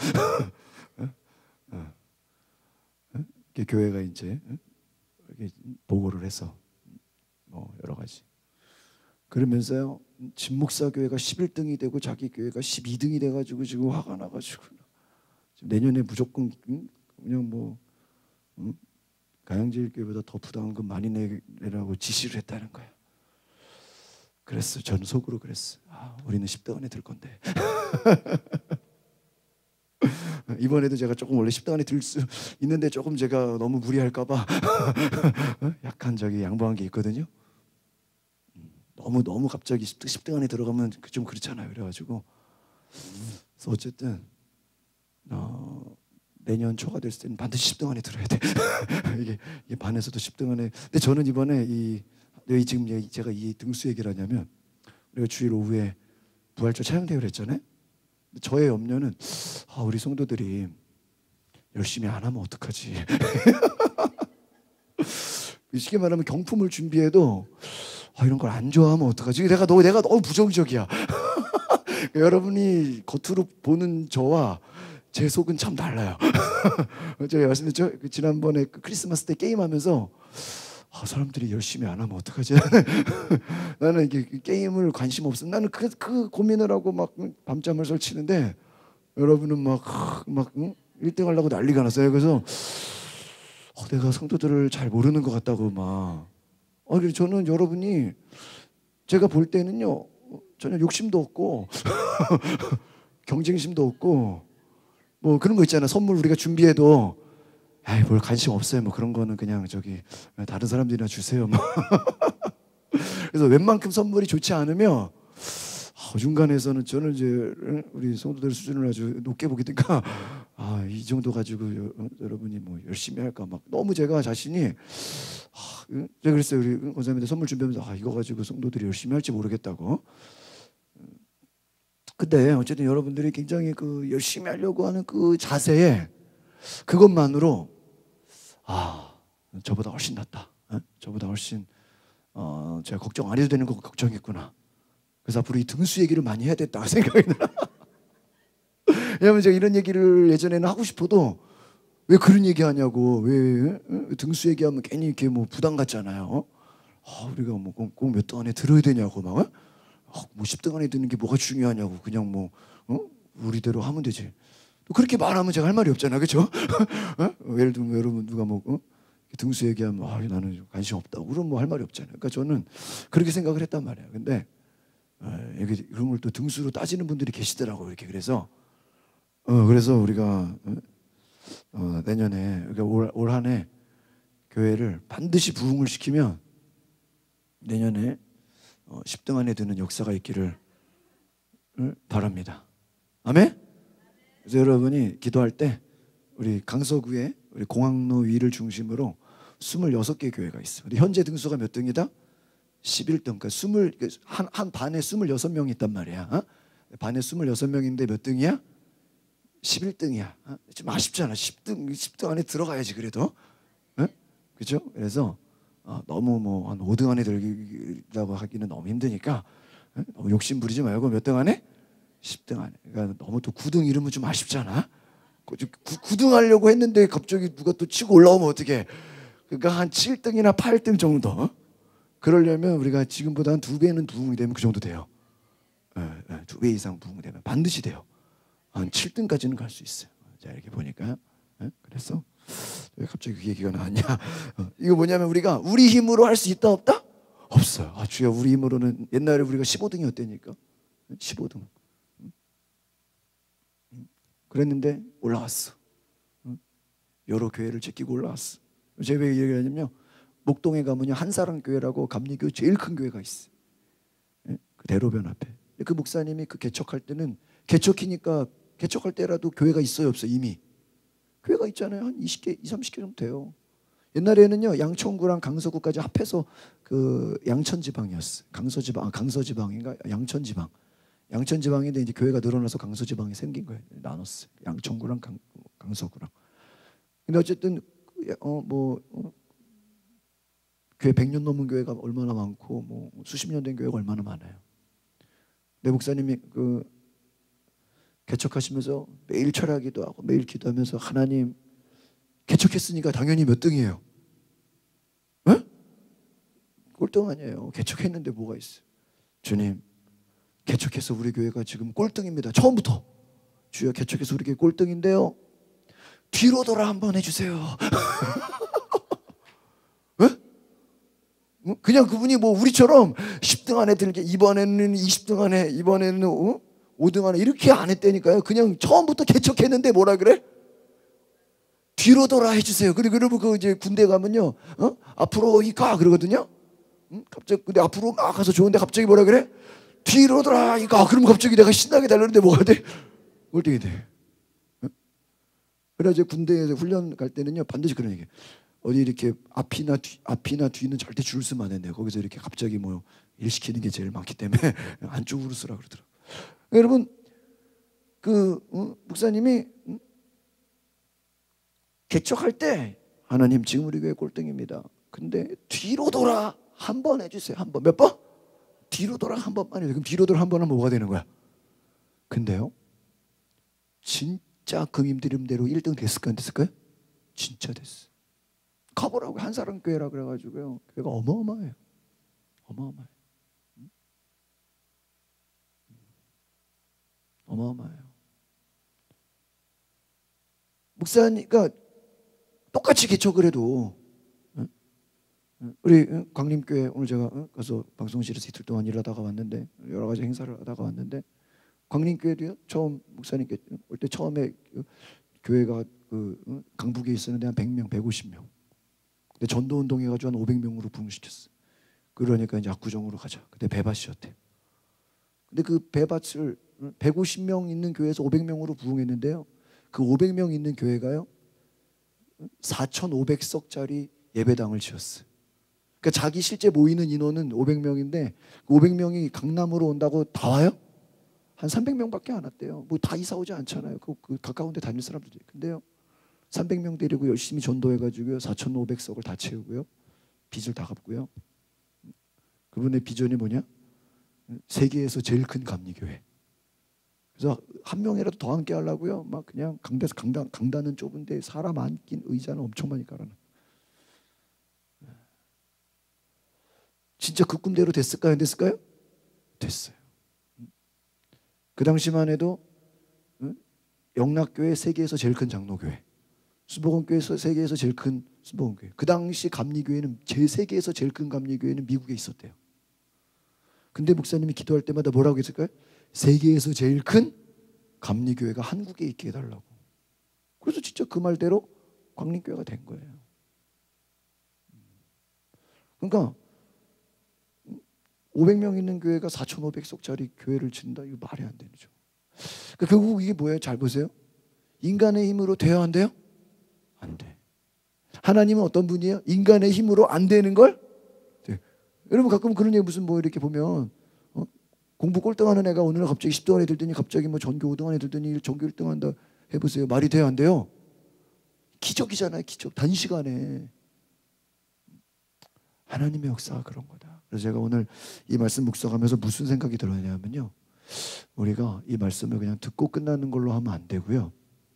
[SPEAKER 2] 교회가 이제 보고를 해서 뭐 여러 가지 그러면서요 진목사 교회가 11등이 되고 자기 교회가 12등이 돼가지고 지금 화가 나가지고 지금 내년에 무조건 그냥 뭐 가양제일교회보다 더 부담금 많이 내라고 지시를 했다는 거야. 그랬어. 저는 속으로 그랬어. 우리는 10등 안에 들 건데 이번에도 제가 조금 원래 10등 안에 들 수 있는데 조금 제가 너무 무리할까봐 약간 양보한 게 있거든요. 너무 갑자기 10등 안에 들어가면 좀 그렇잖아요. 그래가지고 그래서 어쨌든 내년 초가 됐을 때는 반드시 10등 안에 들어야 돼. 이게 반에서도 10등 안에. 근데 저는 이번에 지금 제가 이 등수 얘기를 하냐면 우리가 주일 오후에 부활절 찬양대회를 했잖아요. 저의 염려는 우리 성도들이 열심히 안 하면 어떡하지? 쉽게 말하면 경품을 준비해도 이런 걸 안 좋아하면 어떡하지? 내가 너무 부정적이야. 여러분이 겉으로 보는 저와 제 속은 참 달라요. 제가 말씀드렸죠? 지난번에 크리스마스 때 게임하면서 사람들이 열심히 안 하면 어떡하지? 나는 이게 게임을 관심 없어. 나는 그 고민을 하고 막 밤잠을 설치는데 여러분은 막 1등 하려고 난리가 났어요. 그래서 내가 성도들을 잘 모르는 것 같다고 막. 그래서 저는 여러분이 제가 볼 때는요 전혀 욕심도 없고 경쟁심도 없고 뭐 그런 거 있잖아. 선물 우리가 준비해도 뭘 관심 없어요. 뭐 그런 거는 그냥 다른 사람들이나 주세요. 그래서 웬만큼 선물이 좋지 않으면 중간에서는 저는 이제 우리 성도들 수준을 아주 높게 보게 되니까 이 정도 가지고 여러분이 뭐 열심히 할까 막 너무 제가 자신이 제가 그랬어요. 우리 권사님한테 선물 준비하면서 이거 가지고 성도들이 열심히 할지 모르겠다고. 근데 어쨌든 여러분들이 굉장히 그 열심히 하려고 하는 그 자세에 그것만으로 저보다 훨씬 낫다. 저보다 훨씬 제가 걱정 안 해도 되는 거 걱정했구나. 그래서 앞으로 이 등수 얘기를 많이 해야 됐다 생각이 들어요. 왜냐하면 제가 이런 얘기를 예전에는 하고 싶어도 왜 그런 얘기 하냐고, 왜 등수 얘기하면 괜히 이렇게 뭐 부담 같잖아요. 우리가 뭐 꼭 몇 등 안에 들어야 되냐고 막 뭐 10등 안에 드는 게 뭐가 중요하냐고, 그냥 뭐 우리대로 하면 되지. 그렇게 말하면 제가 할 말이 없잖아요, 그렇죠? 예를 들면 여러분 누가 뭐 등수 얘기하면 나는 관심 없다고 그럼 뭐 할 말이 없잖아요. 그러니까 저는 그렇게 생각을 했단 말이에요. 근데 여기 이런 걸 또 등수로 따지는 분들이 계시더라고요. 이렇게 그래서 우리가 내년에 올 한 해 교회를 반드시 부흥을 시키면 내년에 10등 안에 드는 역사가 있기를 바랍니다. 아멘? 그래서 여러분이 기도할 때 우리 강서구에 우리 공항로 위를 중심으로 26개 교회가 있어요. 현재 등수가 몇 등이다? 11등. 그러니까 한 반에 26명이 있단 말이야. 반에 26명인데 몇 등이야? 11등이야. 좀 아쉽잖아. 10등 안에 들어가야지 그래도. 그렇죠? 그래서 너무 뭐 한 5등 안에 들기라고 하기는 너무 힘드니까 너무 욕심 부리지 말고 몇 등 안에? 10등 안에. 그러니까 너무 또 9등 이러면 좀 아쉽잖아. 9등 하려고 했는데 갑자기 누가 또 치고 올라오면 어떡해. 그러니까 한 7등이나 8등 정도. 그러려면 우리가 지금보다 한 2배는 부흥이 되면 그 정도 돼요. 2배 이상 부흥이 되면 반드시 돼요. 한 7등까지는 갈 수 있어요. 자, 이렇게 보니까. 그래서 왜 갑자기 그 얘기가 나왔냐? 이거 뭐냐면 우리가 우리 힘으로 할 수 있다 없다? 없어요. 주여 우리 힘으로는 옛날에 우리가 15등이었다니까. 15등. 그랬는데 올라왔어. 여러 교회를 제끼고 올라왔어. 제가 왜 얘기하냐면요. 목동에 가면요 한사랑교회라고 감리교 제일 큰 교회가 있어. 그 대로변 앞에. 그 목사님이 그 개척할 때는 개척할 때라도 교회가 있어요 없어 이미. 교회가 있잖아요. 한 20개, 30개 정도 돼요. 옛날에는요 양천구랑 강서구까지 합해서 그 양천지방이었어. 강서지방인가 양천지방. 양천지방인데 이제 교회가 늘어나서 강서지방이 생긴 거예요. 나눴어요. 양천구랑 강서구랑. 근데 어쨌든 교회 100년 넘은 교회가 얼마나 많고 뭐 수십 년 된 교회가 얼마나 많아요. 내 목사님이 그 개척하시면서 매일 철야기도 하고 매일 기도하면서 하나님 개척했으니까 당연히 몇 등이에요? 꼴등 아니에요. 개척했는데 뭐가 있어요? 주님 개척해서 우리 교회가 지금 꼴등입니다. 처음부터 주여 개척해서 우리 교회 꼴등인데요. 뒤로 돌아 한번 해주세요. 그냥 그분이 뭐 우리처럼 10등 안에 들게 이번에는 20등 안에 이번에는 5등 안에 이렇게 안 했다니까요. 그냥 처음부터 개척했는데 뭐라 그래? 뒤로 돌아 해주세요. 그리고 그 이제 군대 가면요, 앞으로 가 그러거든요. 갑자기 근데 앞으로 막 가서 좋은데 갑자기 뭐라 그래? 뒤로 돌아 가. 그러면 갑자기 내가 신나게 달렸는데 뭐가 돼? 꼴등이 돼. 그래서 이제 군대에서 훈련 갈 때는요 반드시 그런 얘기. 어디 이렇게 앞이나 뒤는 절대 줄을 쓰면 안 된대요. 거기서 이렇게 갑자기 뭐 일 시키는 게 제일 많기 때문에 안쪽으로 쓰라 그러더라고요. 여러분 그 목사님이 개척할 때 하나님 지금 우리 교회 꼴등입니다. 근데 뒤로 돌아 한 번 해주세요. 한 번. 몇 번? 뒤로 돌아 한 번만 해주세요. 그럼 뒤로 돌아 한 번 하면 뭐가 되는 거야? 근데요, 진짜 금임드림대로 1등 됐을까요? 안 됐을까요? 진짜 됐어. 가보라고. 한사람 교회라 그래가지고요. 교회가 어마어마해요. 어마어마해요. 어마어마해요. 목사니까 똑같이 개척을 해도, 우리 광림교회 오늘 제가 가서 방송실에서 이틀 동안 일하다가 왔는데, 여러 가지 행사를 하다가 왔는데, 광림교회도요, 처음 목사님께 올 때 처음에 교회가 강북에 있었는데 한 100명, 150명. 근데 전도운동 해가지고 한 500명으로 부흥시켰어. 그러니까 이제 압구정으로 가자. 그때 배밭이었대. 근데 그 배밭을 150명 있는 교회에서 500명으로 부흥했는데요, 그 500명 있는 교회가요 4,500석짜리 예배당을 지었어요. 그러니까 자기 실제 모이는 인원은 500명인데 500명이 강남으로 온다고 다 와요? 한 300명밖에 안 왔대요. 뭐 다 이사 오지 않잖아요. 그 가까운 데 다닐 사람들이. 근데요, 300명 데리고 열심히 전도해가지고요 4,500석을 다 채우고요, 빚을 다 갚고요. 그분의 비전이 뭐냐? 세계에서 제일 큰 감리교회. 그래서 한 명이라도 더 함께 하려고요, 막 그냥 강단은 좁은데 사람 앉긴 의자는 엄청 많이 깔아놔. 진짜 그 꿈대로 됐을까요? 안 됐을까요? 됐어요. 그 당시만 해도 영락교회 세계에서 제일 큰 장로교회, 수복원교회에서 세계에서 제일 큰 수복원교회. 그 당시 감리교회는 세계에서 제일 큰 감리교회는 미국에 있었대요. 근데 목사님이 기도할 때마다 뭐라고 했을까요? 세계에서 제일 큰 감리교회가 한국에 있게 해달라고. 그래서 진짜 그 말대로 광림교회가 된 거예요. 그러니까 500명 있는 교회가 4,500석짜리 교회를 짓는다? 이거 말이 안 되죠. 그러니까 결국 이게 뭐예요? 잘 보세요. 인간의 힘으로 돼야 안 돼요? 안 돼. 하나님은 어떤 분이에요? 인간의 힘으로 안 되는 걸 돼. 여러분 가끔 그런 얘기 무슨 뭐 이렇게 보면 공부 꼴등하는 애가 오늘 갑자기 10등 안에 들더니 갑자기 뭐 전교 5등 안에 들더니 전교 1등 한다 해보세요. 말이 돼요? 안 돼요? 기적이잖아요. 기적. 단시간에. 하나님의 역사가 그런 거다. 그래서 제가 오늘 이 말씀 묵상하면서 무슨 생각이 들었냐면요, 우리가 이 말씀을 그냥 듣고 끝나는 걸로 하면 안 되고요,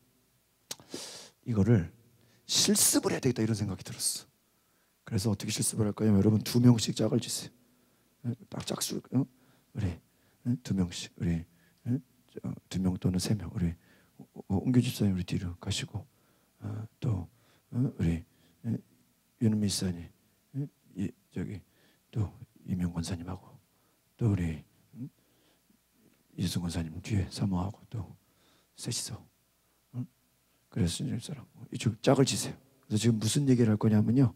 [SPEAKER 2] 이거를 실습을 해야 되겠다 이런 생각이 들었어. 그래서 어떻게 실습을 할까요? 여러분 2명씩 짝을 지세요. 딱 짝수 우리 2명씩 우리 2명 또는 3명 우리 옹규 집사님 우리 뒤로 가시고, 또 우리 윤은미 집사님 저기 또 이명 권사님하고, 또 우리 이승 권사님 뒤에 사모하고, 또 셋이서 그래서 신일 사람 이쪽 짝을 지세요. 그래서 지금 무슨 얘기를 할 거냐면요,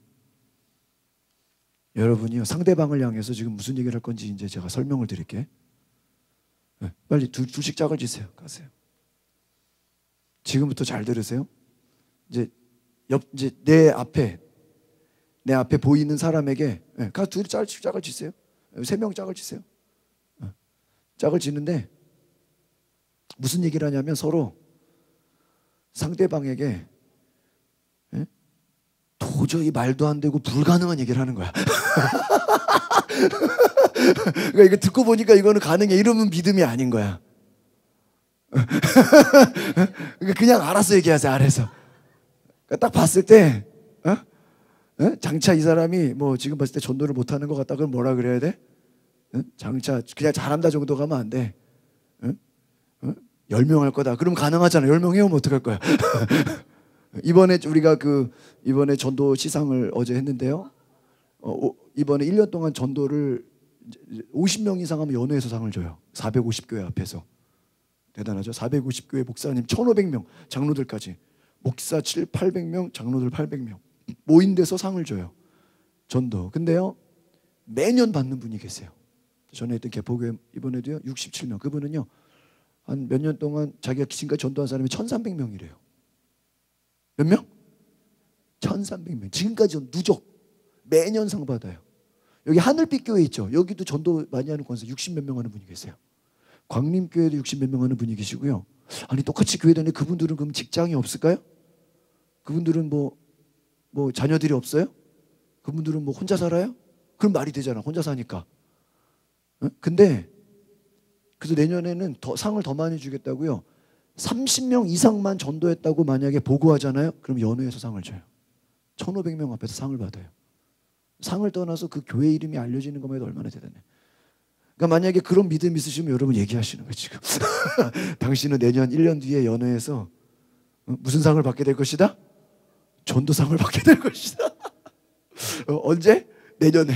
[SPEAKER 2] 여러분이요 상대방을 향해서 지금 무슨 얘기를 할 건지 이제 제가 설명을 드릴게. 빨리 둘씩 짝을 지세요. 가세요. 지금부터 잘 들으세요. 이제 내 앞에 보이는 사람에게 가 둘이 짝을 지세요. 3명 짝을 지세요. 짝을 지는데 무슨 얘기를 하냐면 서로 상대방에게 도저히 말도 안 되고 불가능한 얘기를 하는 거야. 그러니까 이거 듣고 보니까 이거는 가능해. 이러면 믿음이 아닌 거야. 그냥 알아서 얘기하세요. 알아서. 그러니까 딱 봤을 때 장차 이 사람이 뭐 지금 봤을 때 전도를 못하는 것 같다 그럼 뭐라 그래야 돼? 장차 그냥 잘한다 정도 가면 안 돼. 10명 할 거다. 그럼 가능하잖아. 10명 해오면 어떡할 거야? 이번에 우리가 이번에 전도 시상을 어제 했는데요. 이번에 1년 동안 전도를 50명 이상 하면 연회에서 상을 줘요. 450교회 앞에서. 대단하죠. 450교회 목사님 1,500명, 장로들까지. 목사 800명, 장로들 800명. 모인 데서 상을 줘요. 전도. 근데요, 매년 받는 분이 계세요. 전에 했던 개포교회 이번에도요, 67명. 그분은요, 한 몇 년 동안 자기가 지금까지 전도한 사람이 1,300명이래요. 몇 명? 1,300명. 지금까지 누적 매년 상 받아요. 여기 하늘빛 교회 있죠. 여기도 전도 많이 하는 권사 60몇 명 하는 분이 계세요. 광림교회도 60몇 명 하는 분이 계시고요. 아니 똑같이 교회 다니는 그분들은 그럼 직장이 없을까요? 그분들은 뭐 자녀들이 없어요? 그분들은 뭐 혼자 살아요? 그럼 말이 되잖아. 혼자 사니까. 근데 그래서 내년에는 상을 더 많이 주겠다고요. 30명 이상만 전도했다고 만약에 보고하잖아요. 그럼 연회에서 상을 줘요. 1,500명 앞에서 상을 받아요. 상을 떠나서 그 교회 이름이 알려지는 것만 해도 얼마나 대단해. 그러니까 만약에 그런 믿음 있으시면 여러분 얘기하시는 거예요 지금. 당신은 내년 1년 뒤에 연회에서 무슨 상을 받게 될 것이다? 전도상을 받게 될 것이다. 언제? 내년에.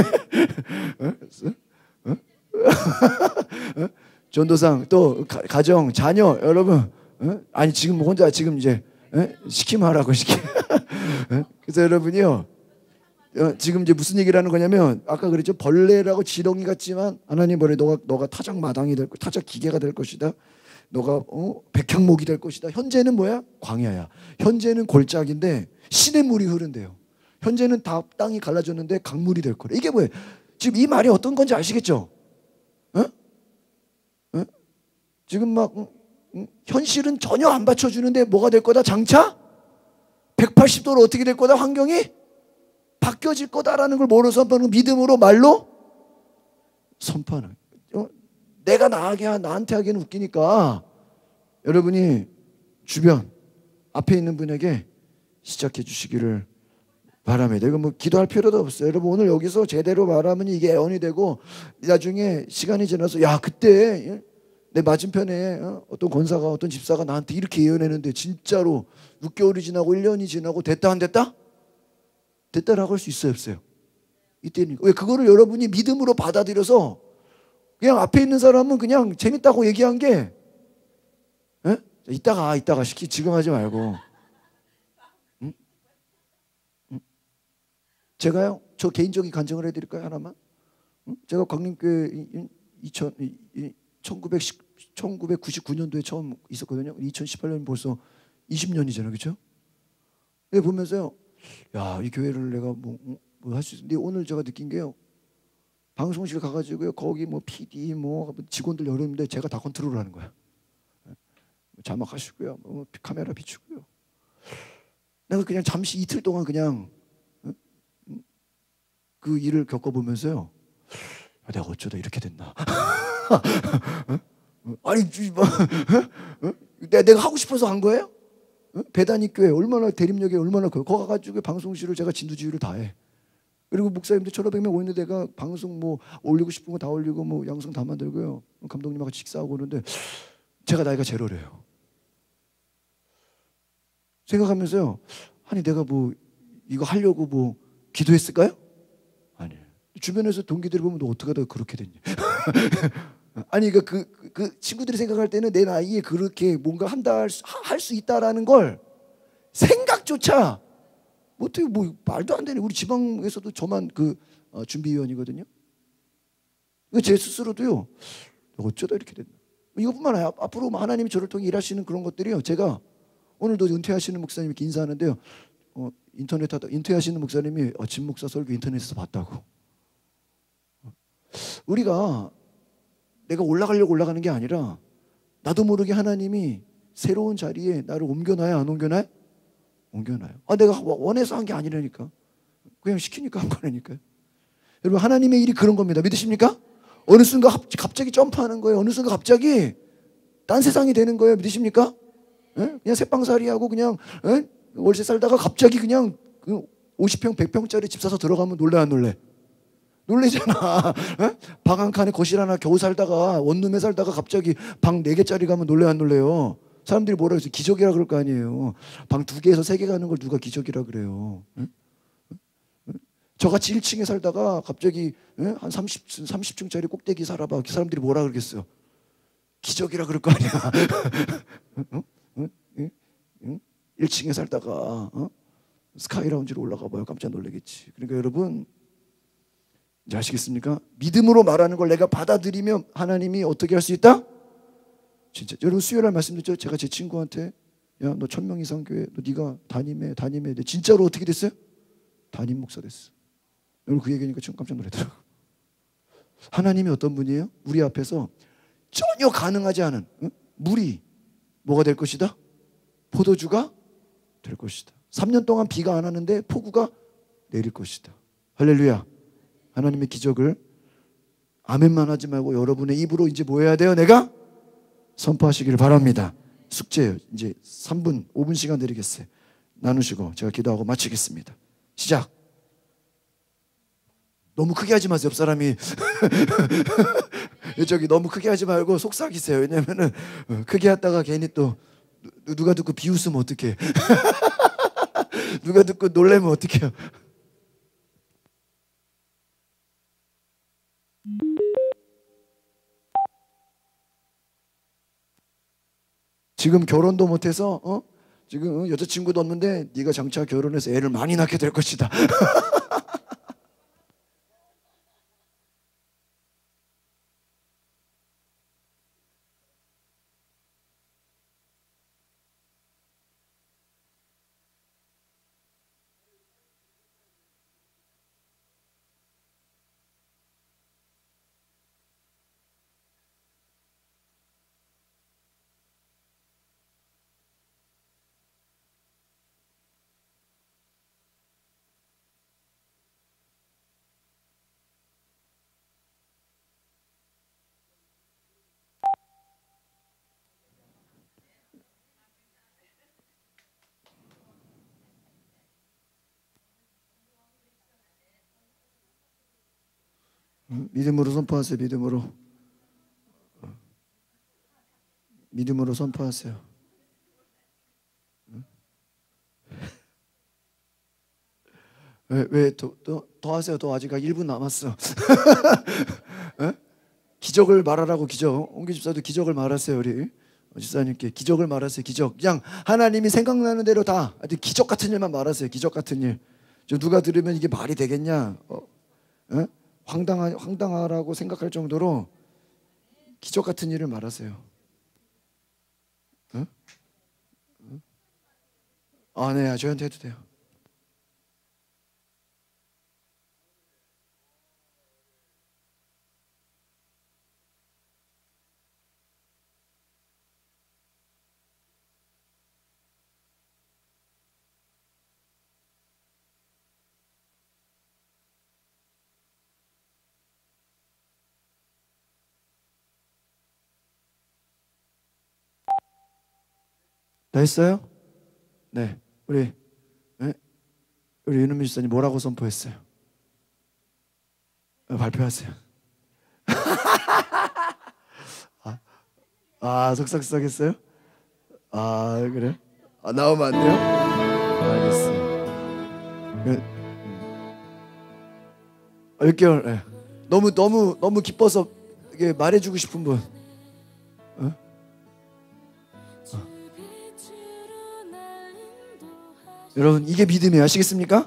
[SPEAKER 2] 전도상 또 가정 자녀 여러분 아니 지금 혼자 지금 이제 시키면 하라고 시키. 그래서 여러분이요 지금 이제 무슨 얘기를 하는 거냐면 아까 그랬죠. 벌레라고 지렁이 같지만 하나님 벌레 너가 타작 마당이 될 타작 기계가 될 것이다. 너가 백향목이 될 것이다. 현재는 뭐야? 광야야. 현재는 골짜기인데 시냇 물이 흐른대요. 현재는 다 땅이 갈라졌는데 강물이 될 거래. 이게 뭐예요? 지금 이 말이 어떤 건지 아시겠죠? 지금 막 현실은 전혀 안 받쳐주는데 뭐가 될 거다? 장차 180도로 어떻게 될 거다? 환경이 바뀌어질 거다라는 걸 뭐로 선포하는? 믿음으로 말로 선포하는. 내가 나한테 하기에는 웃기니까 여러분이 주변 앞에 있는 분에게 시작해 주시기를 바랍니다. 이거 뭐 기도할 필요도 없어요. 여러분 오늘 여기서 제대로 말하면 이게 애원이 되고 나중에 시간이 지나서 야 그때 내 맞은편에 어떤 권사가 어떤 집사가 나한테 이렇게 예언했는데 진짜로 6개월이 지나고 1년이 지나고 됐다 안 됐다? 됐다라고 할 수 있어요 없어요? 이때는 왜 그거를 여러분이 믿음으로 받아들여서 그냥 앞에 있는 사람은 그냥 재밌다고 얘기한 게 이따가 시키 지금 하지 말고 제가요 저 개인적인 간증을 해드릴까요 하나만? 제가 광림교회 1999년도에 처음 있었거든요. 2018년 벌써 20년이잖아요, 그렇죠? 네, 보면서요, 야, 이 교회를 내가 뭐 할 수 있는데 오늘 제가 느낀 게요, 방송실 가가지고요, 거기 뭐 PD 뭐 직원들 여러 명인데 제가 다 컨트롤하는 거야. 자막하시고요, 뭐 카메라 비추고요. 내가 그냥 잠시 이틀 동안 그냥 그 일을 겪어보면서요, 내가 어쩌다 이렇게 됐나? 아니, 내가 하고 싶어서 한 거예요? 배단위 교회 얼마나 대림역에 얼마나 거기 가가지고 방송실을 제가 진두지휘를 다 해. 그리고 목사님들 1,500명 오는 데가 방송 뭐 올리고 싶은 거 다 올리고 뭐 양성 다 만들고요. 감독님하고 식사하고 오는데 제가 나이가 제일 어려요. 생각하면서요. 아니 내가 뭐 이거 하려고 뭐 기도했을까요? 아니에요. 주변에서 동기들이 보면 너 어떻게 하다가 그렇게 됐니? 아니 그 친구들이 생각할 때는 내 나이에 그렇게 뭔가 할 수 있다라는 걸 생각조차 어떻게 뭐 말도 안 되네. 우리 지방에서도 저만 그 준비위원이거든요. 제 스스로도요. 어쩌다 이렇게 됐나. 이것뿐만 아니라 앞으로 하나님이 저를 통해 일하시는 그런 것들이요. 제가 오늘도 은퇴하시는 목사님 이렇게 인사하는데요. 인터넷 하다 은퇴하시는 목사님이 진 목사 설교 인터넷에서 봤다고. 우리가 내가 올라가려고 올라가는 게 아니라 나도 모르게 하나님이 새로운 자리에 나를 옮겨놔요, 안 옮겨놔요? 옮겨놔요. 내가 원해서 한 게 아니라니까. 그냥 시키니까 한 거라니까요. 여러분 하나님의 일이 그런 겁니다. 믿으십니까? 어느 순간 갑자기 점프하는 거예요. 어느 순간 갑자기 딴 세상이 되는 거예요. 믿으십니까? 그냥 새빵살이하고 그냥 월세 살다가 갑자기 그냥 50평, 100평짜리 집 사서 들어가면 놀래 안 놀래? 놀래잖아. 방 한 칸에 거실 하나 겨우 살다가 원룸에 살다가 갑자기 방 4개짜리 가면 놀래 안 놀래요? 사람들이 뭐라 그래서 기적이라 그럴 거 아니에요. 방 2개에서 3개 가는 걸 누가 기적이라 그래요? 저같이 1층에 살다가 갑자기 한 30층짜리 꼭대기 살아봐. 그 사람들이 뭐라 그러겠어요? 기적이라 그럴 거 아니야. 1층에 살다가 스카이 라운지로 올라가 봐요. 깜짝 놀라겠지. 그러니까 여러분 이제 아시겠습니까? 믿음으로 말하는 걸 내가 받아들이면 하나님이 어떻게 할 수 있다? 진짜 여러분 수요일날 말씀드렸죠. 제가 제 친구한테 야 너 1,000명 이상 교회 너 네가 담임해. 진짜로 어떻게 됐어요? 담임 목사 됐어. 여러분 그 얘기하니까 좀 깜짝 놀라더라고. 하나님이 어떤 분이에요? 우리 앞에서 전혀 가능하지 않은 물이 뭐가 될 것이다? 포도주가 될 것이다. 3년 동안 비가 안 왔는데 폭우가 내릴 것이다. 할렐루야. 하나님의 기적을 아멘만 하지 말고 여러분의 입으로 이제 뭐 해야 돼요? 내가 선포하시기를 바랍니다. 숙제예요. 이제 3분 5분 시간 드리겠어요. 나누시고 제가 기도하고 마치겠습니다. 시작. 너무 크게 하지 마세요. 옆 사람이 저기 너무 크게 하지 말고 속삭이세요. 왜냐면은 크게 했다가 괜히 또 누가 듣고 비웃으면 어떡해. 누가 듣고 놀래면 어떡해요. 지금 결혼도 못해서 지금 여자친구도 없는데 네가 장차 결혼해서 애를 많이 낳게 될 것이다. 믿음으로 선포하세요. 믿음으로 선포하세요. 왜 더 하세요. 더 아직 1분 남았어. 기적을 말하라고. 기적. 옹기 집사도 기적을 말하세요. 우리 집사님께 기적을 말하세요. 기적. 그냥 하나님이 생각나는 대로 다 기적 같은 일만 말하세요. 기적 같은 일. 저 누가 들으면 이게 말이 되겠냐? 황당하라고 생각할 정도로 기적 같은 일을 말하세요. 네, 저희한테 해도 돼요. 다 했어요? 네. 우리 윤은미 집사님 뭐라고 선포했어요? 발표하세요. 속삭했어요? 그래? 나오면 안 돼요? 알겠어요. 6개월. 네. 너무 기뻐서 이게 말해주고 싶은 분. 여러분 이게 믿음이에요. 아시겠습니까?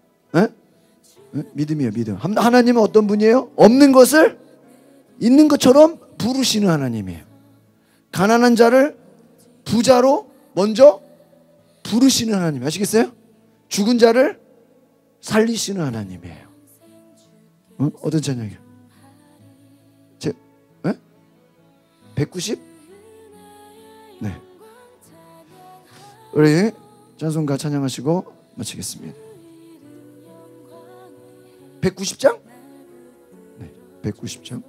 [SPEAKER 2] 믿음이에요. 믿음. 하나님은 어떤 분이에요? 없는 것을 있는 것처럼 부르시는 하나님이에요. 가난한 자를 부자로 먼저 부르시는 하나님. 아시겠어요? 죽은 자를 살리시는 하나님이에요. 어떤 찬양이에요? 190? 네. 우리 찬송가 찬양하시고 마치겠습니다. 190장? 네, 190장.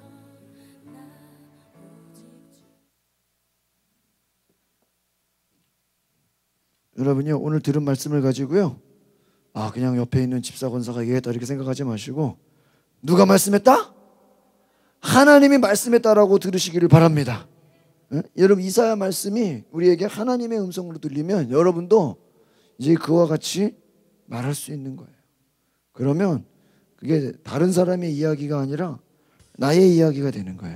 [SPEAKER 2] 여러분요, 오늘 들은 말씀을 가지고요, 그냥 옆에 있는 집사 권사가 얘기했다 이렇게 생각하지 마시고, 누가 말씀했다? 하나님이 말씀했다라고 들으시기를 바랍니다. 여러분 이사야 말씀이 우리에게 하나님의 음성으로 들리면 여러분도 이제 그와 같이 말할 수 있는 거예요. 그러면 그게 다른 사람의 이야기가 아니라 나의 이야기가 되는 거예요.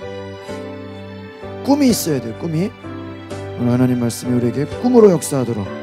[SPEAKER 2] 꿈이 있어야 돼요. 꿈이. 오늘 하나님 말씀이 우리에게 꿈으로 역사하도록